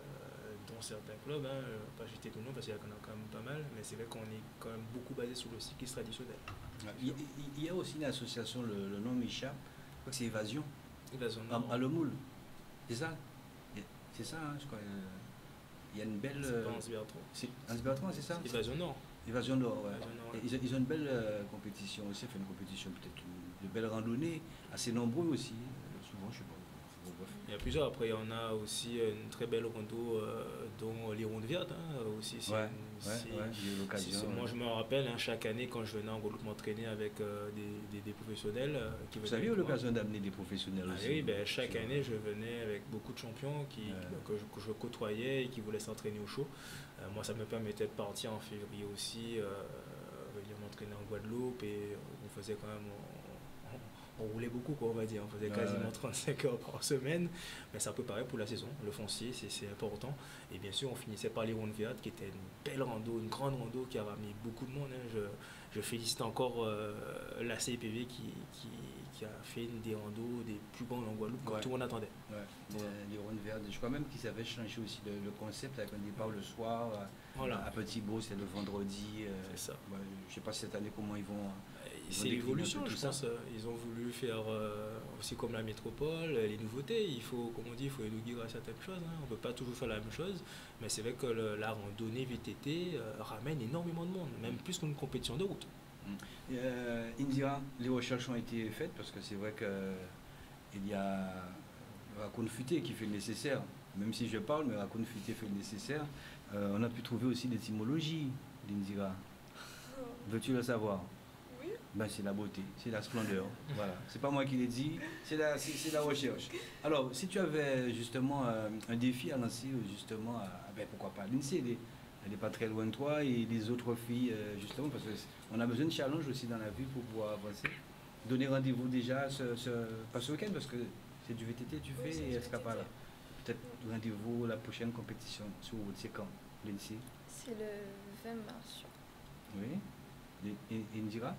dont certains clubs, hein, pas jeter tout le nom parce qu'il y en a quand même pas mal, mais c'est vrai qu'on est quand même beaucoup basé sur le cyclisme traditionnel. Il, il y a aussi une association, le, le nom m'échappe, je crois que c'est Évasion. Évasion. À, à Le Moule. C'est ça? C'est ça, hein, je crois. Il y a une belle. C'est pas Hans Bertrand. Hans Bertrand, c'est ça? Évasion Nord. Évasion Nord, ouais. Évasion Nord, ouais. Ils, ont, ils ont une belle euh, compétition aussi, fait une compétition peut-être de belles randonnées, assez nombreux aussi. Souvent, je sais pas. Il y a plusieurs. Après, il y en a aussi une très belle rando, euh, dont les rondes vertes. Hein, aussi, ouais, ouais, ouais, j'ai eu l'occasion. Moi, je me rappelle, hein, chaque année, quand je venais en Guadeloupe m'entraîner avec euh, des, des, des professionnels. Euh, qui Vous avez eu l'occasion d'amener des professionnels ah, aussi? Oui, ben, chaque année, je venais avec beaucoup de champions qui, ouais. que, je, que je côtoyais et qui voulaient s'entraîner au chaud. Euh, moi, ça me permettait de partir en février aussi, euh, venir m'entraîner en Guadeloupe, et on faisait quand même... On, on roulait beaucoup, quoi, on va dire. On faisait quasiment trente-cinq heures par semaine, mais ça peut paraître pour la saison. Le foncier, c'est important. Et bien sûr, on finissait par les rondes vertes, qui était une belle rando, une grande rando qui a ramené beaucoup de monde. Hein. Je, je félicite encore euh, la C P V qui, qui, qui a fait une des randos des plus grandes en Guadeloupe, comme ouais. tout le monde attendait. Ouais. Ouais. Les, les rondes vertes, je crois même qu'ils avaient changé aussi le, le concept avec un départ le soir. Voilà. À Petit Beau, c'est le vendredi. Euh, c'est ça. Ouais, je ne sais pas cette année comment ils vont. C'est l'évolution, je pense. Ils ont voulu faire euh, aussi comme la métropole, les nouveautés. Il faut, comme on dit, il faut éduquer à certaines choses. Hein. On ne peut pas toujours faire la même chose. Mais c'est vrai que le, la randonnée V T T euh, ramène énormément de monde, même plus qu'une compétition de route. Mmh. Euh, Indira, les recherches ont été faites parce que c'est vrai qu'il y a Raccoon Futé qui fait le nécessaire. Même si je parle, mais Raccoon Futé fait le nécessaire. Euh, on a pu trouver aussi l'étymologie d'Indira. Veux-tu le savoir? Ben, c'est la beauté, c'est la splendeur. Voilà. C'est pas moi qui l'ai dit, c'est la, la recherche. Alors, si tu avais justement euh, un défi à lancer, justement, à, ben, pourquoi pas l'I N S E E, elle n'est pas très loin de toi, et les autres filles, euh, justement, parce qu'on a besoin de challenge aussi dans la vie pour pouvoir avancer. Donner rendez-vous déjà, ce, ce, pas ce week-end, parce que c'est du V T T, tu fais, oui, et Escapade. Peut-être rendez-vous la prochaine compétition sur c'est quand l'I N S E E? C'est le vingt mars. Oui. Et, et Indira?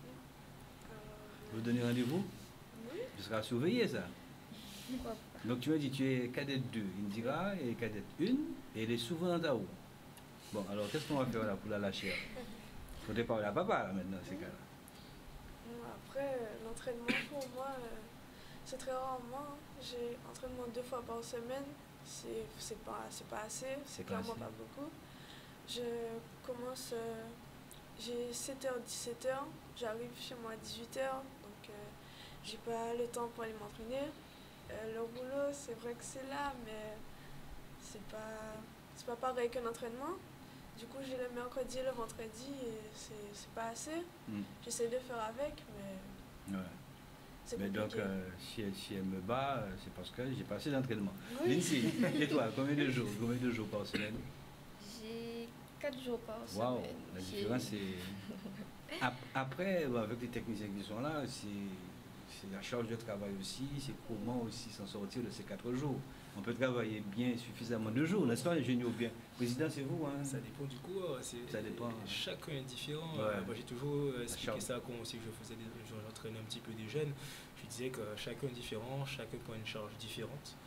Vous donnez rendez-vous? Oui. Ce sera surveillé, ça. Pourquoi pas? Donc tu m'as dit tu es cadette deux, Indira, et cadette un, et elle est souvent dans ta roue. Bon, alors qu'est-ce qu'on va faire là pour la lâcher? Il faudrait parler à papa là maintenant, ces cas-là. Après, l'entraînement pour moi, c'est très rarement. J'ai entraînement deux fois par semaine. C'est pas, pas assez, c'est clairement pas beaucoup. Je commence, euh, j'ai sept heures, dix-sept heures, j'arrive chez moi à dix-huit heures. J'ai pas le temps pour aller m'entraîner. Euh, le boulot, c'est vrai que c'est là, mais c'est pas, c'est pas pareil qu'un entraînement. Du coup, j'ai le mercredi et le vendredi et c'est pas assez. Mm. J'essaie de faire avec, mais. Ouais. C'est mais donc, euh, si, elle, si elle me bat, c'est parce que j'ai pas assez d'entraînement. Oui. Lindsay, et toi, combien de jours, combien de jours par semaine? J'ai quatre jours par wow, semaine. Waouh, la différence, c'est. Après, avec les techniciens qui sont là, c'est. C'est la charge de travail aussi, c'est comment aussi s'en sortir de ces quatre jours. On peut travailler bien suffisamment de jours, n'est-ce pas, ingénieur bien? Président, c'est vous, hein? Ça dépend du coup, ça dépend. Chacun est différent. Ouais. Moi, j'ai toujours expliqué ça quand aussi je faisais des, j'entraînais un petit peu des jeunes. Je disais que chacun est différent, chacun prend une charge différente.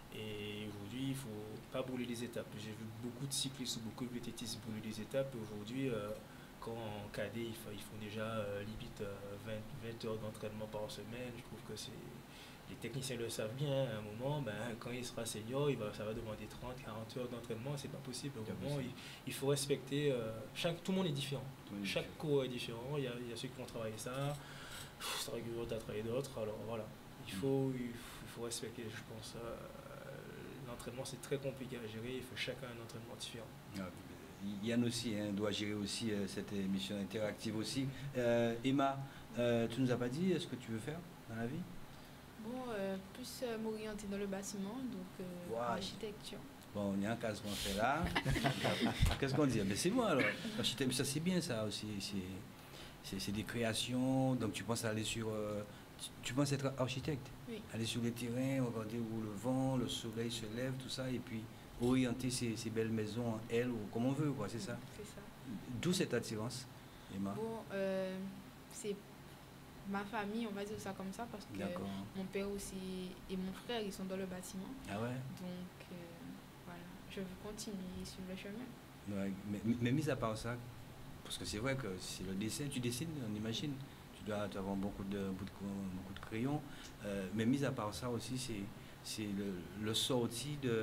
Et aujourd'hui, il ne faut pas brûler les étapes. J'ai vu beaucoup de cyclistes ou beaucoup de V T Tistes brûler les étapes. Aujourd'hui, euh, quand en cadet, il faut, il faut déjà euh, limite euh, vingt, vingt heures d'entraînement par semaine. Je trouve que c'est... Les techniciens le savent bien. À un moment, ben, quand il sera senior, il va, ça va demander trente, quarante heures d'entraînement. C'est pas possible. Au moment, il, il faut respecter... Euh, chaque, tout le monde est différent. Oui, chaque cours est différent. Il y, a, il y a ceux qui vont travailler ça. C'est régulier d'autres à travailler d'autres. Alors voilà, il faut, il faut, il faut respecter, je pense... Euh, l'entraînement, c'est très compliqué à gérer, il faut chacun un entraînement différent. Ah, Yann aussi hein, doit gérer aussi euh, cette émission interactive aussi. Euh, Emma, euh, tu nous as pas dit ce que tu veux faire dans la vie? Bon, euh, plus euh, m'orienter dans le bâtiment, donc euh, wow. architecture. Bon, on y a un cas qu'on fait là. Qu'est-ce qu'on dit? Mais c'est moi alors. Architecture, ça c'est bien ça aussi. C'est des créations, donc tu penses aller sur... Euh, tu, tu penses être architecte? Oui. Aller sur les terrains, regarder où le vent, le soleil se lève, tout ça, et puis orienter ces, ces belles maisons en L ou comme on veut, quoi, c'est ça? C'est ça. D'où cette attirance, Emma? Bon, euh, c'est ma famille, on va dire ça comme ça, parce que mon père aussi et mon frère, ils sont dans le bâtiment. Ah ouais? Donc, euh, voilà, je veux continuer sur le chemin. Ouais, mais, mais mis à part ça, parce que c'est vrai que c'est le dessin, tu dessines, on imagine. Tu dois avoir beaucoup de, beaucoup de crayons, euh, mais mis à part ça aussi, c'est le, le sorti de,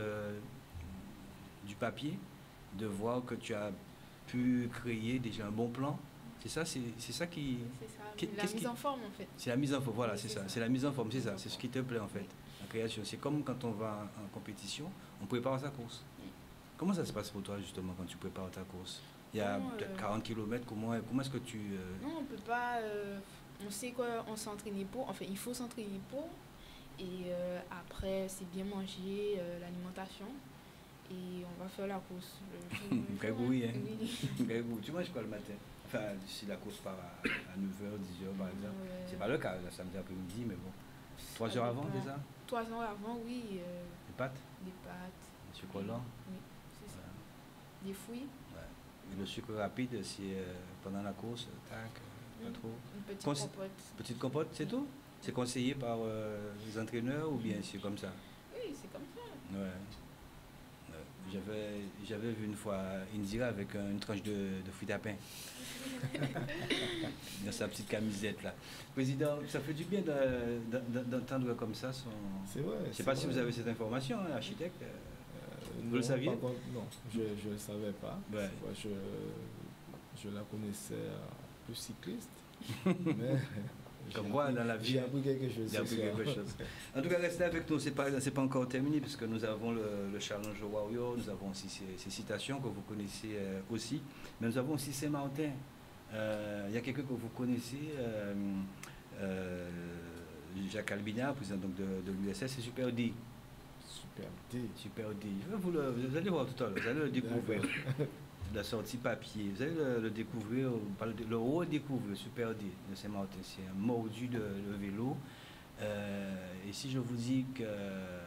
du papier, de voir que tu as pu créer déjà un bon plan. C'est ça, c'est ça qui... C'est ça, qu la mise qui... en forme en fait. C'est la mise en forme, voilà, oui, c'est ça. ça. C'est la mise en forme, c'est ça, c'est ce qui te plaît en fait, la création. C'est comme quand on va en, en compétition, on prépare sa course. Oui. Comment ça se passe pour toi justement quand tu prépares ta course? Il y a peut-être euh... quarante kilomètres, comment, comment est-ce que tu... Euh... Non, on ne peut pas... Euh, on sait qu'on s'entraîne pour, enfin il faut s'entraîner pour, et euh, après c'est bien manger, euh, l'alimentation, et on va faire la course. Oui, hein. Oui. Tu manges quoi le matin? Enfin, si la course part à, à neuf heures, dix heures par exemple. Ouais. C'est pas le cas, le samedi après-midi, mais bon. trois heures avant déjà? trois heures avant, oui. Euh, des pâtes? Des pâtes. Du chocolat? Oui, c'est ça. Voilà. Des fruits? Ouais. Et le sucre rapide, c'est euh, pendant la course, tac, euh, pas trop. Une petite Conse compote. Petite compote, c'est tout? C'est conseillé par euh, les entraîneurs ou bien c'est comme ça? Oui, c'est comme ça. Ouais. J'avais j'avais vu une fois Indira avec une tranche de, de fruits à pain dans sa petite camisette là. Président, ça fait du bien d'entendre comme ça son... C'est vrai. Je ne sais pas vrai. Si vous avez cette information, hein, architecte. Euh, vous non, le saviez? Par contre, non, je ne le savais pas. Ouais. Moi, je, je la connaissais plus cycliste, mais... Comme quoi, dans la vie, j'ai appris quelque chose. J'ai appris quelque chose. En tout cas, restez avec nous, ce n'est pas, pas encore terminé, puisque nous avons le, le Challenge Warrior, nous avons aussi ces, ces citations que vous connaissez euh, aussi, mais nous avons aussi Saint-Martin. Il euh, y a quelqu'un que vous connaissez, euh, euh, Jacques Albina, président donc, de, de l'U S S, c'est Super D. Super D. Super D. Vous, le, vous allez voir tout à l'heure, vous allez le découvrir. La sortie papier, vous allez le, le découvrir, le redécouvrir, le Super D de Saint-Martin, c'est un mordu de, de vélo. Euh, et si je vous dis que euh,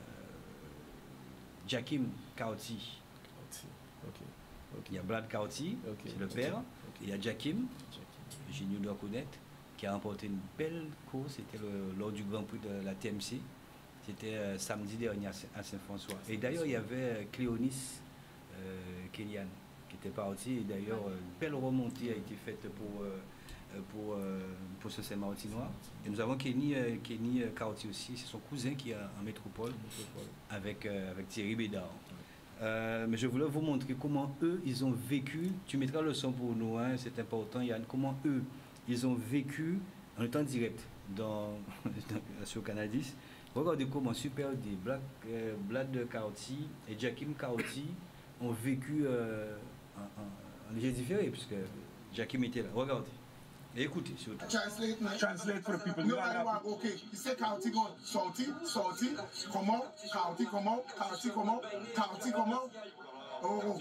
Jakim Kauti, okay. Okay. Il y a Brad Kauti, okay. C'est le père, okay. Il y a Jakim, Génie doit connaître, qui a remporté une belle course, c'était lors du Grand Prix de la T M C, c'était euh, samedi dernier à Saint-François. Et d'ailleurs, il y avait Cléonis euh, Kélian, qui était parti, et d'ailleurs une belle remontée a été faite pour, euh, pour, euh, pour ce Saint-Martinois. Et nous avons Kenny, euh, Kenny Kauti aussi, c'est son cousin qui est en métropole, avec, euh, avec Thierry Bédard. Euh, mais je voulais vous montrer comment eux, ils ont vécu, tu mettras le son pour nous, hein, c'est important Yann, comment eux, ils ont vécu en étant direct dans, dans, sur Canal dix. Regardez comment Super D, Black, euh, Brad Kauti et Jakim Kauti ont vécu euh, en, en, en léger différé, puisque Jakim était là. Regardez. Et écoutez, surtout. Translate, man. Translate for the people. No, no, no, okay. You say Kauti going, salty, salty, come on, Kauti, come on, Kauti, come on, Kauti, come on. Oh.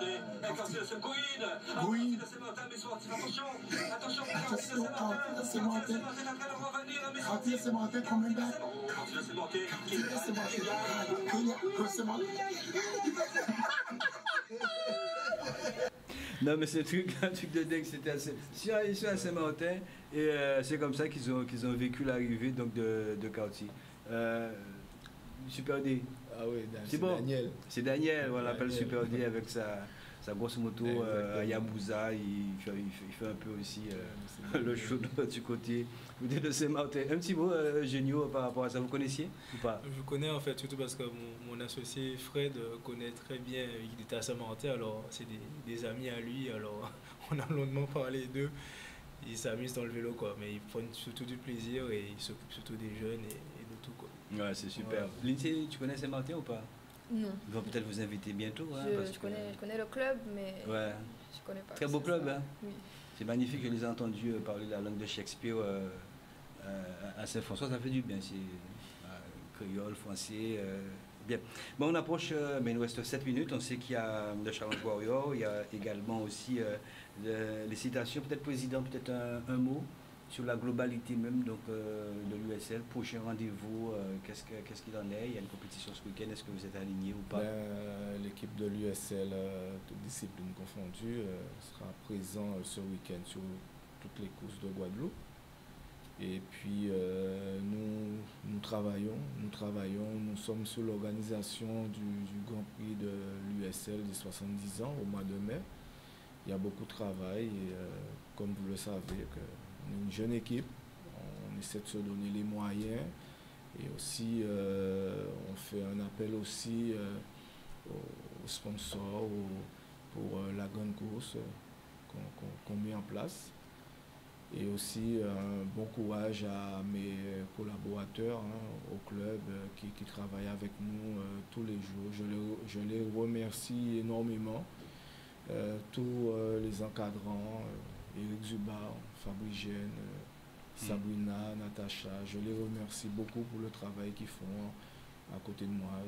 Green. Attention, attention, Kauti, c'est monté. Kauti, c'est monté, coming back. Kauti, c'est monté. Kauti, c'est monté. Kauti, c'est monté. Non, mais c'est un truc, un truc de dingue, c'était assez... Ils sont à Saint-Martin, et euh, c'est comme ça qu'ils ont, qu'ils ont vécu l'arrivée de, de Kauti. Euh, Super D. Ah oui, C'est c'est bon. Daniel. C'est Daniel, on l'appelle Daniel. Super D avec sa, sa grosse moto euh, à Yabusa. Il fait, il, fait, il fait un peu aussi euh, le show de- du côté de Saint-Martin. Un petit mot, euh, Génio, par rapport à ça, vous connaissiez ou pas? Je connais en fait, surtout parce que mon, mon associé Fred euh, connaît très bien, il était à Saint-Martin, alors c'est des, des amis à lui, alors on a longuement parlé d'eux. Ils s'amusent dans le vélo, quoi, mais ils prennent surtout du plaisir et ils s'occupent surtout des jeunes et, et de tout, quoi. Ouais, c'est super. Ouais. Lindsay, tu connais Saint-Martin ou pas? Non. Ils vont peut-être vous inviter bientôt. Hein, Je, parce je que- connais, je connais le club, mais Ouais. je connais pas. Très que beau ce club, soit- hein? Oui. C'est magnifique, je les ai entendus euh, parler la langue de Shakespeare euh, euh, à Saint-François, ça fait du bien, c'est euh, créole, français, euh, bien. Bon, on approche, euh, mais il nous reste sept minutes, on sait qu'il y a le Challenge Warrior, il y a également aussi euh, le- les citations, peut-être président, peut-être un, un mot sur la globalité même donc, euh, de l'U S L, prochain rendez-vous, euh, qu'est-ce que- qu'est-ce qu'il en est? Il y a une compétition ce week-end, est-ce que vous êtes aligné ou pas? Ben, l'équipe de l'U S L, euh, toutes disciplines confondues, euh, sera présent euh, ce week-end sur toutes les courses de Guadeloupe. Et puis euh, nous, nous travaillons, nous travaillons, nous sommes sur l'organisation du, du Grand Prix de l'U S L des soixante-dix ans au mois de mai. Il y a beaucoup de travail et euh, comme vous le savez, que on est une jeune équipe, on essaie de se donner les moyens et aussi euh, on fait un appel aussi euh, aux, aux sponsors, aux- pour euh, la grande course euh, qu'on qu'on- qu'on met en place. Et aussi euh, un bon courage à mes collaborateurs hein, au club euh, qui, qui travaillent avec nous euh, tous les jours. Je les, je les remercie énormément. Euh, tous euh, les encadrants, euh, Eric Zubar, Fabrice Gène, euh, Sabrina, Natacha, je les remercie beaucoup pour le travail qu'ils font à côté de moi.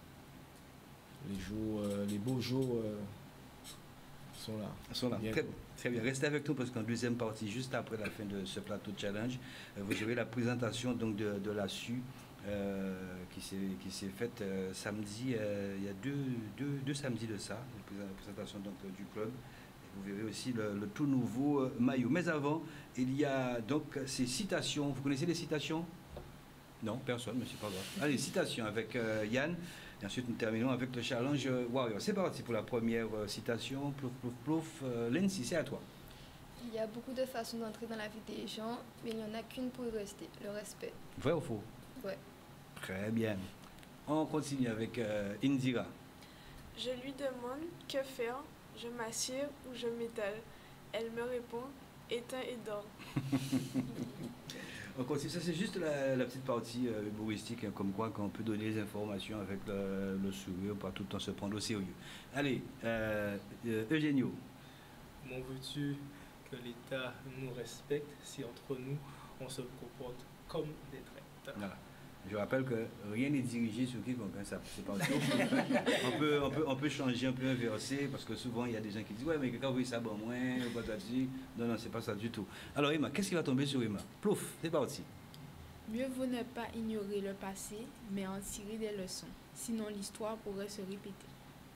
Et les, jours, euh, les beaux jours euh, sont là. Ils sont là. Bientôt. Très, très bien. Restez avec nous parce qu'en deuxième partie, juste après la fin de ce plateau de challenge, euh, vous aurez la présentation donc, de, de la S U euh, qui s'est qui s'est faite euh, samedi. euh, il y a deux, deux, deux samedis de ça, la présentation donc, euh, du club. Et vous verrez aussi le, le tout nouveau euh, maillot. Mais avant, il y a donc ces citations. Vous connaissez les citations? Non, personne, mais c'est pas grave. Allez, citations avec euh, Yann. Et ensuite, nous terminons avec le challenge euh, Warrior. C'est parti pour la première euh, citation. Plouf, plouf, plouf. Euh, Lindsay, c'est à toi. Il y a beaucoup de façons d'entrer dans la vie des gens, mais il n'y en a qu'une pour y rester, le respect. Vrai ou faux? Ouais. Très bien. On continue avec euh, Indira. Je lui demande que faire, je m'assieds ou je m'étale. Elle me répond éteins et dors. On continue. Ça, c'est juste la, la petite partie euh, humoristique, hein, comme quoi qu'on peut donner les informations avec le, le sourire, pas tout le temps se prendre au sérieux. Allez, euh, euh, Eugenio. Comment veux-tu que l'État nous respecte si entre nous, on se comporte comme des traîtres? Voilà. Je rappelle que rien n'est dirigé sur quiconque, hein, ça, c'est pas on, peut, on, peut, on peut changer, on peut inverser, parce que souvent il y a des gens qui disent ouais mais quand vous ça bon moins, ou pas là-dessus. Non, non, c'est pas ça du tout. Alors Emma, qu'est-ce qui va tomber sur Emma? Plouf, c'est parti. Mieux vaut ne pas ignorer le passé, mais en tirer des leçons. Sinon, l'histoire pourrait se répéter.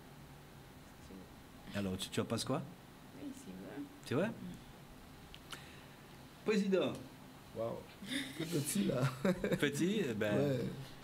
Alors, tu, tu en penses quoi? Oui, c'est vrai. C'est vrai? Président. Waouh, tout petit là. Petit, eh ben. Ouais.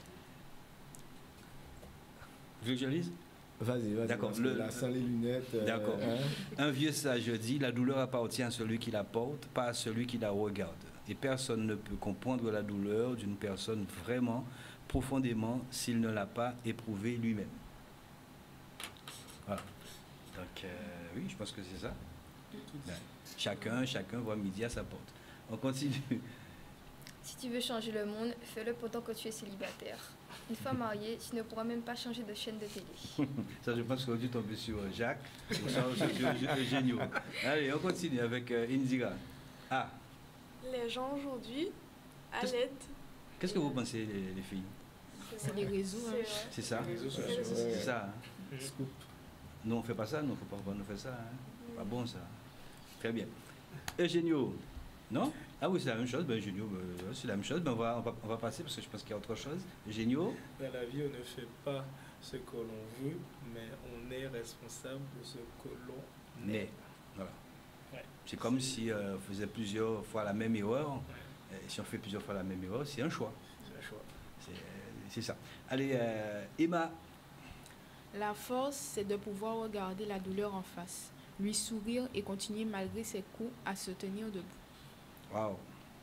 Vous voulez que je lise? Vas-y, vas-y. D'accord. parce que Le- Là, sans les lunettes. euh, D'accord. hein. Un vieux sage dit, la douleur appartient à celui qui la porte, pas à celui qui la regarde. Et personne ne peut comprendre la douleur d'une personne vraiment, profondément, s'il ne l'a pas éprouvée lui-même. Voilà. Donc, euh, oui, je pense que c'est ça. Ouais. Chacun, chacun voit midi à sa porte. On continue. Si tu veux changer le monde, fais-le pendant que tu es célibataire. Une fois marié, tu ne pourras même pas changer de chaîne de télé. Ça, je pense qu'on a dû tomber sur euh, Jacques, ou ça, sur Eugenio. Allez, on continue avec euh, Indira. Ah, Les gens aujourd'hui, à Qu'est-ce- l'aide. qu'est-ce que vous pensez, les, les filles? C'est les réseaux. C'est hein. vrai. C'est ça? Les réseaux sociaux. C'est ça, hein? Mhm. Scoop. Non, on ne fait pas ça, non, faut pas, faut pas nous faire ça. Hein? Pas bon, ça. Très bien. Eugenio, non? Ah oui, c'est la même chose. Ben, Eugenio, ben, c'est la même chose. Ben, on, va, on, va, on va passer parce que je pense qu'il y a autre chose. Eugenio, Dans la vie, on ne fait pas ce que l'on veut, mais on est responsable de ce que l'on naît. est. Voilà. Ouais. C'est comme si euh, on faisait plusieurs fois la même erreur. Et si on fait plusieurs fois la même erreur, c'est un choix. C'est un choix. C'est c'est ça. Allez, euh, Emma, La force, c'est de pouvoir regarder la douleur en face, lui sourire et continuer malgré ses coups à se tenir debout. Waouh.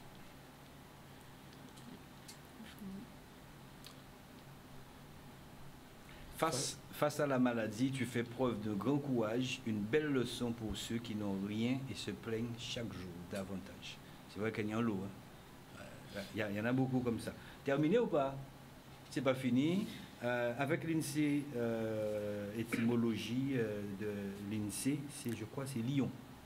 Face, face à la maladie, tu fais preuve de grand courage, une belle leçon pour ceux qui n'ont rien et se plaignent chaque jour davantage. C'est vrai qu'il y a un lot. Hein. Il y, a- il y en a beaucoup comme ça. Terminé ou pas? C'est pas fini. Euh, avec l'INSEE, euh, étymologie euh, de l'INSEE, c'est, je crois, c'est Lyon.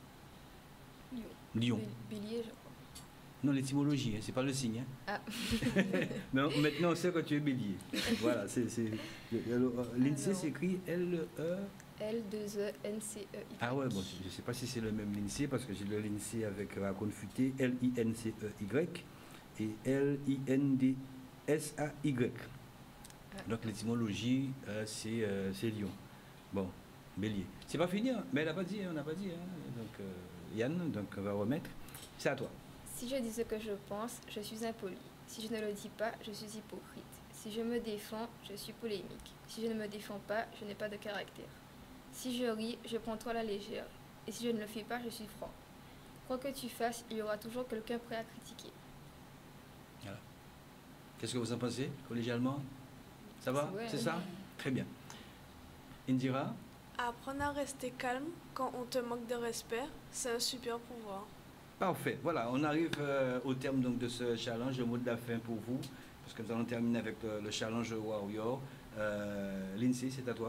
Lion. Lion. Bé- Bélier, je crois. Non, l'étymologie, hein, c'est pas le signe. Hein. Ah. Non, maintenant, on sait que tu es bélier. Voilà, c'est, c'est, alors, euh, l'INSEE Alors. s'écrit L E. L deux E N C E Y. Ah ouais, bon, je ne sais pas si c'est le même l'INSEE, parce que j'ai le l'INSEE avec raccoon futé, L I N C E Y, et L I N D S A Y. Donc l'étymologie, euh, c'est, euh, c'est Lyon. Bon, bélier. C'est pas fini, hein, mais elle n'a pas dit, on n'a pas dit. Hein. Donc euh, Yann, donc on va remettre. C'est à toi. Si je dis ce que je pense, je suis impoli. Si je ne le dis pas, je suis hypocrite. Si je me défends, je suis polémique. Si je ne me défends pas, je n'ai pas de caractère. Si je ris, je prends toi à la légère. Et si je ne le fais pas, je suis franc. Quoi que tu fasses, il y aura toujours quelqu'un prêt à critiquer. Voilà. Qu'est-ce que vous en pensez, collégialement? Ça va? Ouais. C'est ça? Très bien. Indira? Apprendre à rester calme quand on te manque de respect, c'est un super pouvoir. Parfait. Voilà, on arrive euh, au terme donc, de ce challenge. Le mot de la fin pour vous, parce que nous allons terminer avec le, le challenge Warrior. Euh, Lindsay, c'est à toi.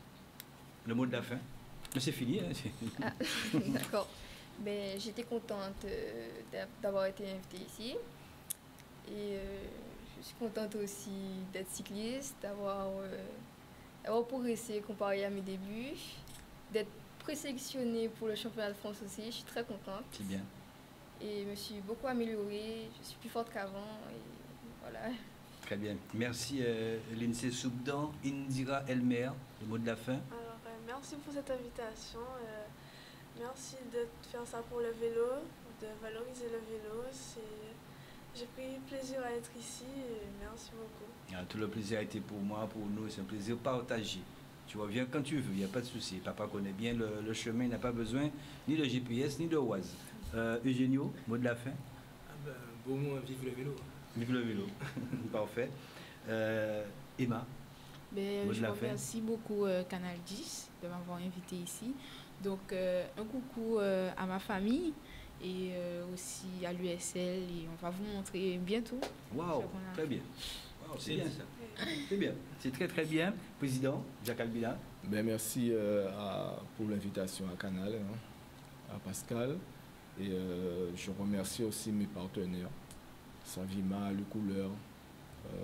Le mot de la fin. Mais c'est fini. Hein, c'est- Ah, d'accord. Ben, j'étais contente euh, d'a- d'avoir été invitée ici. Et euh, je suis contente aussi d'être cycliste, d'avoir euh, d'avoir progressé comparé à mes débuts, d'être présélectionnée pour le championnat de France aussi. Je suis très contente. C'est bien. Et je me suis beaucoup améliorée. Je suis plus forte qu'avant. Et voilà. Très bien. Merci euh, Lindsay Soubdan. Indira Elmer, le mot de la fin. Alors, euh, merci pour cette invitation. euh, merci de faire ça pour le vélo, de valoriser le vélo. C'est... J'ai pris plaisir à être ici et merci beaucoup. Ah, tout le plaisir a été pour moi, pour nous. C'est un plaisir partagé. Tu reviens quand tu veux, il n'y a pas de souci. Papa connaît bien le, le chemin, il n'a pas besoin ni de G P S ni de Waze. Euh, Eugenio, mot de la fin. Ah ben, beau mot, vive le vélo. Vive le vélo. Parfait. Euh, Emma. Ben, Mot de je la remercie beaucoup euh, Canal dix de m'avoir invité ici. Donc, euh, un coucou euh, à ma famille et euh, aussi à l'U S L. Et on va vous montrer bientôt. Waouh, ce qu'on a très fait. bien. Wow, c'est bien ça. C'est bien. C'est très très bien. Président Jacques Albila. Ben, merci euh, à- pour l'invitation à Canal, hein, à Pascal. Et euh, je remercie aussi mes partenaires, Savima, Le Couleur, euh,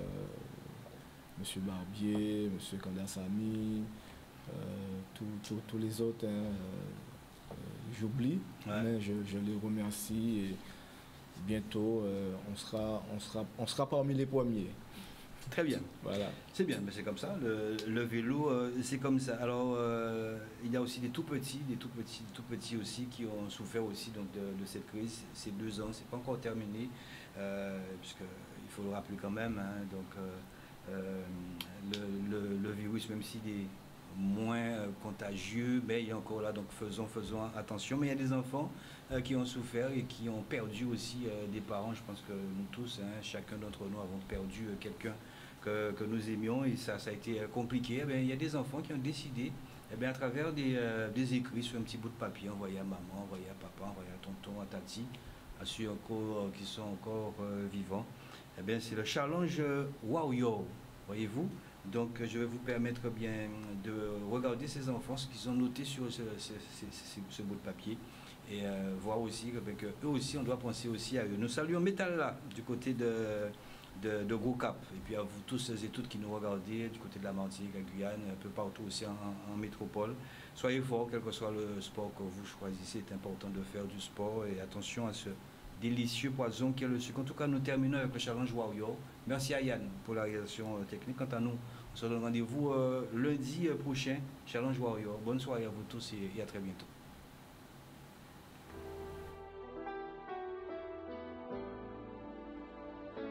M. Barbier, M. Kandassami, euh, tous- tous- tous les autres. Hein, euh, euh, j'oublie, Ouais. mais je, je les remercie. Et bientôt, euh, on, sera, on, sera, on sera parmi les premiers. Très bien. Voilà. C'est bien, mais c'est comme ça. Le, le vélo, euh, c'est comme ça. Alors, euh, il y a aussi des tout petits, des tout petits, des tout petits aussi qui ont souffert aussi donc, de, de cette crise. C'est deux ans, c'est pas encore terminé, euh, puisque il faut le rappeler quand même. Hein, donc, euh, euh, le, le- le virus, même s'il est moins euh, contagieux, mais il est encore là. Donc, faisons, faisons attention. Mais il y a des enfants euh, qui ont souffert et qui ont perdu aussi euh, des parents. Je pense que nous tous, hein, chacun d'entre nous, avons perdu euh, quelqu'un que, que nous aimions et ça, ça a été euh, compliqué. Eh bien, il y a des enfants qui ont décidé, eh bien, à travers des, euh, des écrits sur un petit bout de papier, envoyé à maman, envoyé à papa, envoyé à tonton, à tati, à ceux encore, euh, qui sont encore euh, vivants. Eh bien, c'est le challenge euh, Warrior, voyez-vous. Donc, euh, je vais vous permettre eh bien de regarder ces enfants, ce qu'ils ont noté sur ce, ce- ce- ce- ce bout de papier et euh, voir aussi que eux aussi, on doit penser aussi à eux. Nous saluons Métal là, du côté de de, de Gros Cap. Et puis à vous tous et toutes qui nous regardez du côté de la Martinique, la Guyane, un peu partout aussi en, en- en métropole. Soyez forts, quel que soit le sport que vous choisissez. C'est important de faire du sport et attention à ce délicieux poison qui est le sucre. En tout cas, nous terminons avec le challenge Warrior. Merci à Yann pour la réalisation euh, technique. Quant à nous, on se donne rendez-vous euh, lundi euh, prochain, challenge Warrior. Bonne soirée à vous tous et, et à très bientôt.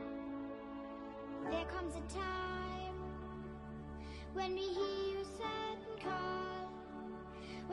There comes a time when we hear you say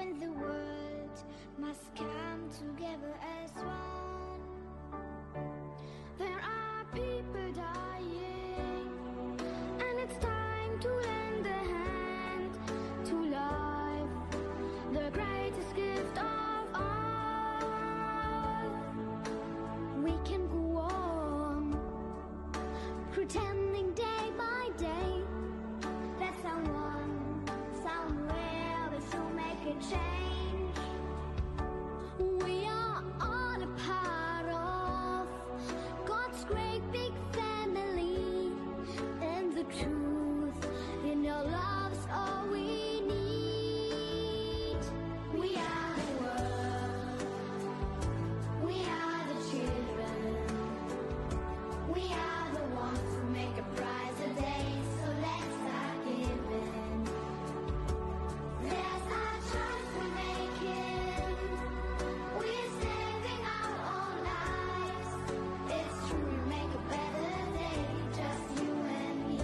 and the world must come together as one. There are people dying, and it's time to lend a hand to life, the greatest gift of all. We can go on pretending day by day that someone somewhere will make a change. We are all a part of God's great big family, and the truth in your love's all we need. We are the world, we are the children, we are the ones who make a brighter day, so let's start giving. There's our choice we're making, we're saving our own lives. It's true, we make a better day, just you and me.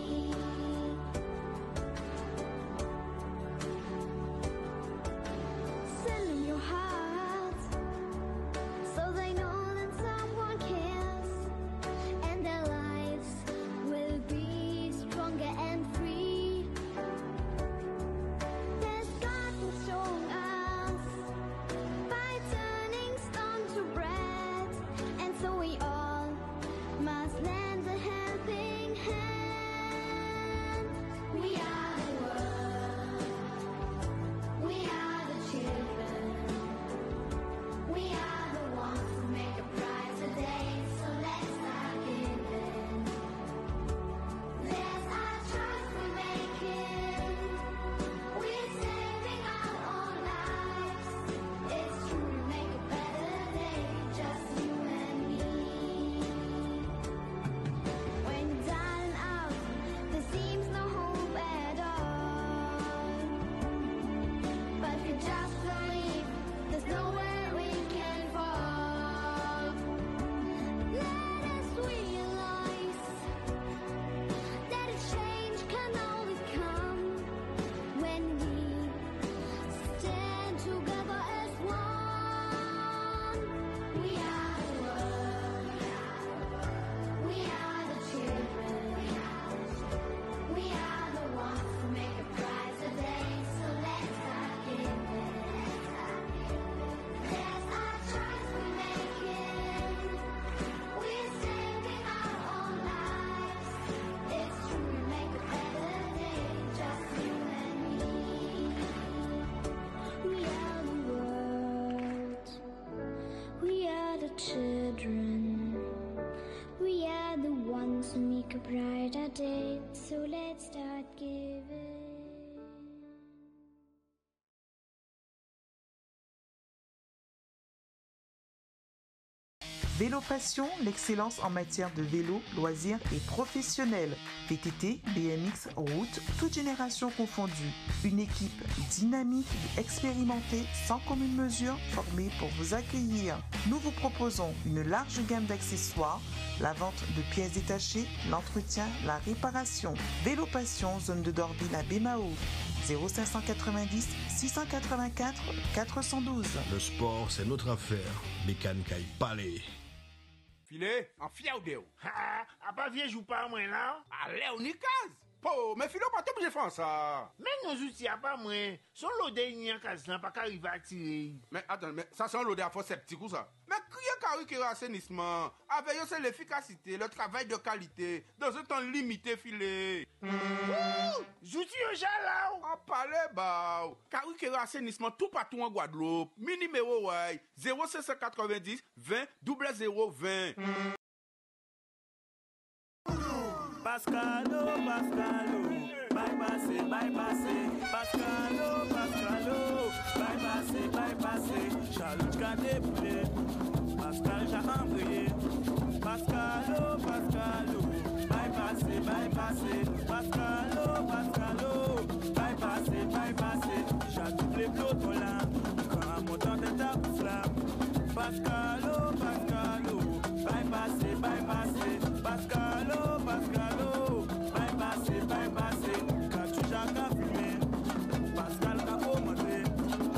Send them your heart, so they know that someone cares, and their lives will be stronger and free. There's God who showed us by turning stone to bread, and so we all must lend a helping hand. We are the world, we are the children, we are the ones who make a brighter day, so let's start giving. There's our choice we're making, we're saving our own lives. It's true, we make a better day, just you and me. When you're down and out, there seems no hope at all. But if you just believe, there's nowhere we can fall. Let us realize that a change can only come when we stand together as one. We are the world, we are the children, we are the ones who make a brighter day, so let's start giving. There's our choice we're making, we're saving our own lives. It's true, we make a better day, just you and me. We are the world, we are the children, we are the ones who make a brighter day, so let's start giving. Vélo Passion, l'excellence en matière de vélo, loisirs et professionnels. V T T, B M X, route, toute génération confondue. Une équipe dynamique et expérimentée, sans commune mesure, formée pour vous accueillir. Nous vous proposons une large gamme d'accessoires, la vente de pièces détachées, l'entretien, la réparation. Vélo Passion, zone de Dorville à Bémao. zéro cinq cent quatre-vingt-dix, six cent quatre-vingt-quatre, quatre cent douze. Le sport, c'est notre affaire. Bécane Caille Palais. Filet, en fiaudéo. Ah, à pas vieux joue pas moi là. Allez, on y case. Po, mais Philo, pas obligé de faire ça. Mais nos outils à pas moi. Son l'odeur n'y a case là, pas qu'arriver à tirer. Mais attends, mais ça sent l'odeur à faux sceptique ou ça? Mais qui est carré qui est assainissement? Avec eux, c'est l'efficacité, le travail de qualité, dans un temps limité, Filet. Outils au là. En parler, bah. Carré qui est assainissement tout partout en Guadeloupe. Mi numéro, ouais. zéro cinq cent quatre-vingt-dix, vingt, zéro zéro vingt. Pascalo, Pascalo, bypassé, bypassé, Pascalo, Pascalo, bypassé, bypassé, Charles Cadet poulet, Pascal j'ai embrayé, Pascalo, Pascalo, bypassé, bypassé, Pascalo, Pascalo, bypassé, bypassé, j'ai doublé peloton là, quand mon temps est à pouce là, Pascalo, Pascalo, bypassé, bypassé, Pascalo, Pascalo, bypassé, bypassé, quand tu j'as qu'à fumer, Pascal qu'a commenté,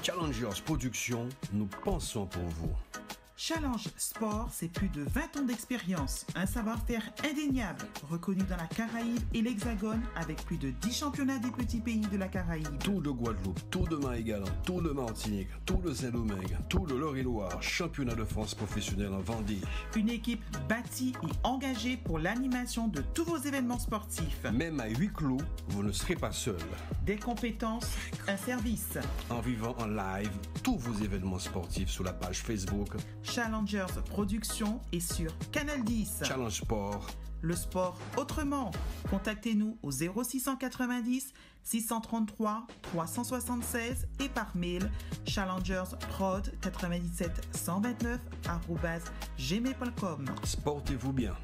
Challengers Productions, nous pensons pour vous. Challenge Sport, c'est plus de vingt ans d'expérience, un savoir-faire indéniable, reconnu dans la Caraïbe et l'Hexagone avec plus de dix championnats des petits pays de la Caraïbe. Tout de Guadeloupe, tout de Marie-Galante, tout de Martinique, tout de Saint-Domingue, tout de l'Eure-et-Loire, championnat de France professionnel en Vendée. Une équipe bâtie et engagée pour l'animation de tous vos événements sportifs. Même à huis clos, vous ne serez pas seul. Des compétences, un service. En vivant en live tous vos événements sportifs sur la page Facebook Challengers Productions et sur Canal dix. Challenge Sport. Le sport autrement. Contactez-nous au zéro six cent quatre-vingt-dix six cent trente-trois trois cent soixante-seize et par mail challengersprod quatre-vingt-dix-sept cent vingt-neuf arobase gmail point com. Sportez-vous bien.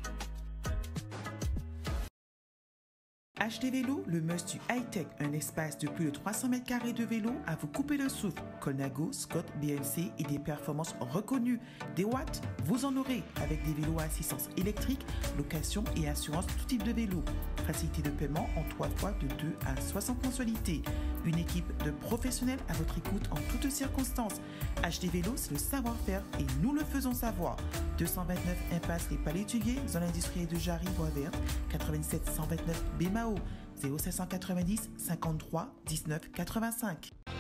H D Vélo, le must du high-tech, un espace de plus de trois cents mètres carrés de vélo à vous couper le souffle. Colnago, Scott, B M C et des performances reconnues. Des watts, vous en aurez avec des vélos à assistance électrique, location et assurance tout type de vélo. Facilité de paiement en trois fois de deux à soixante mensualités. Une équipe de professionnels à votre écoute en toutes circonstances. H D Vélo, c'est le savoir-faire et nous le faisons savoir. deux cent vingt-neuf impasse Les Palétuviers, zone industrielle de Jarry, Boisvert, quatre-vingt-sept cent vingt-neuf B M A O, zéro cinq cent quatre-vingt-dix cinquante-trois dix-neuf quatre-vingt-cinq.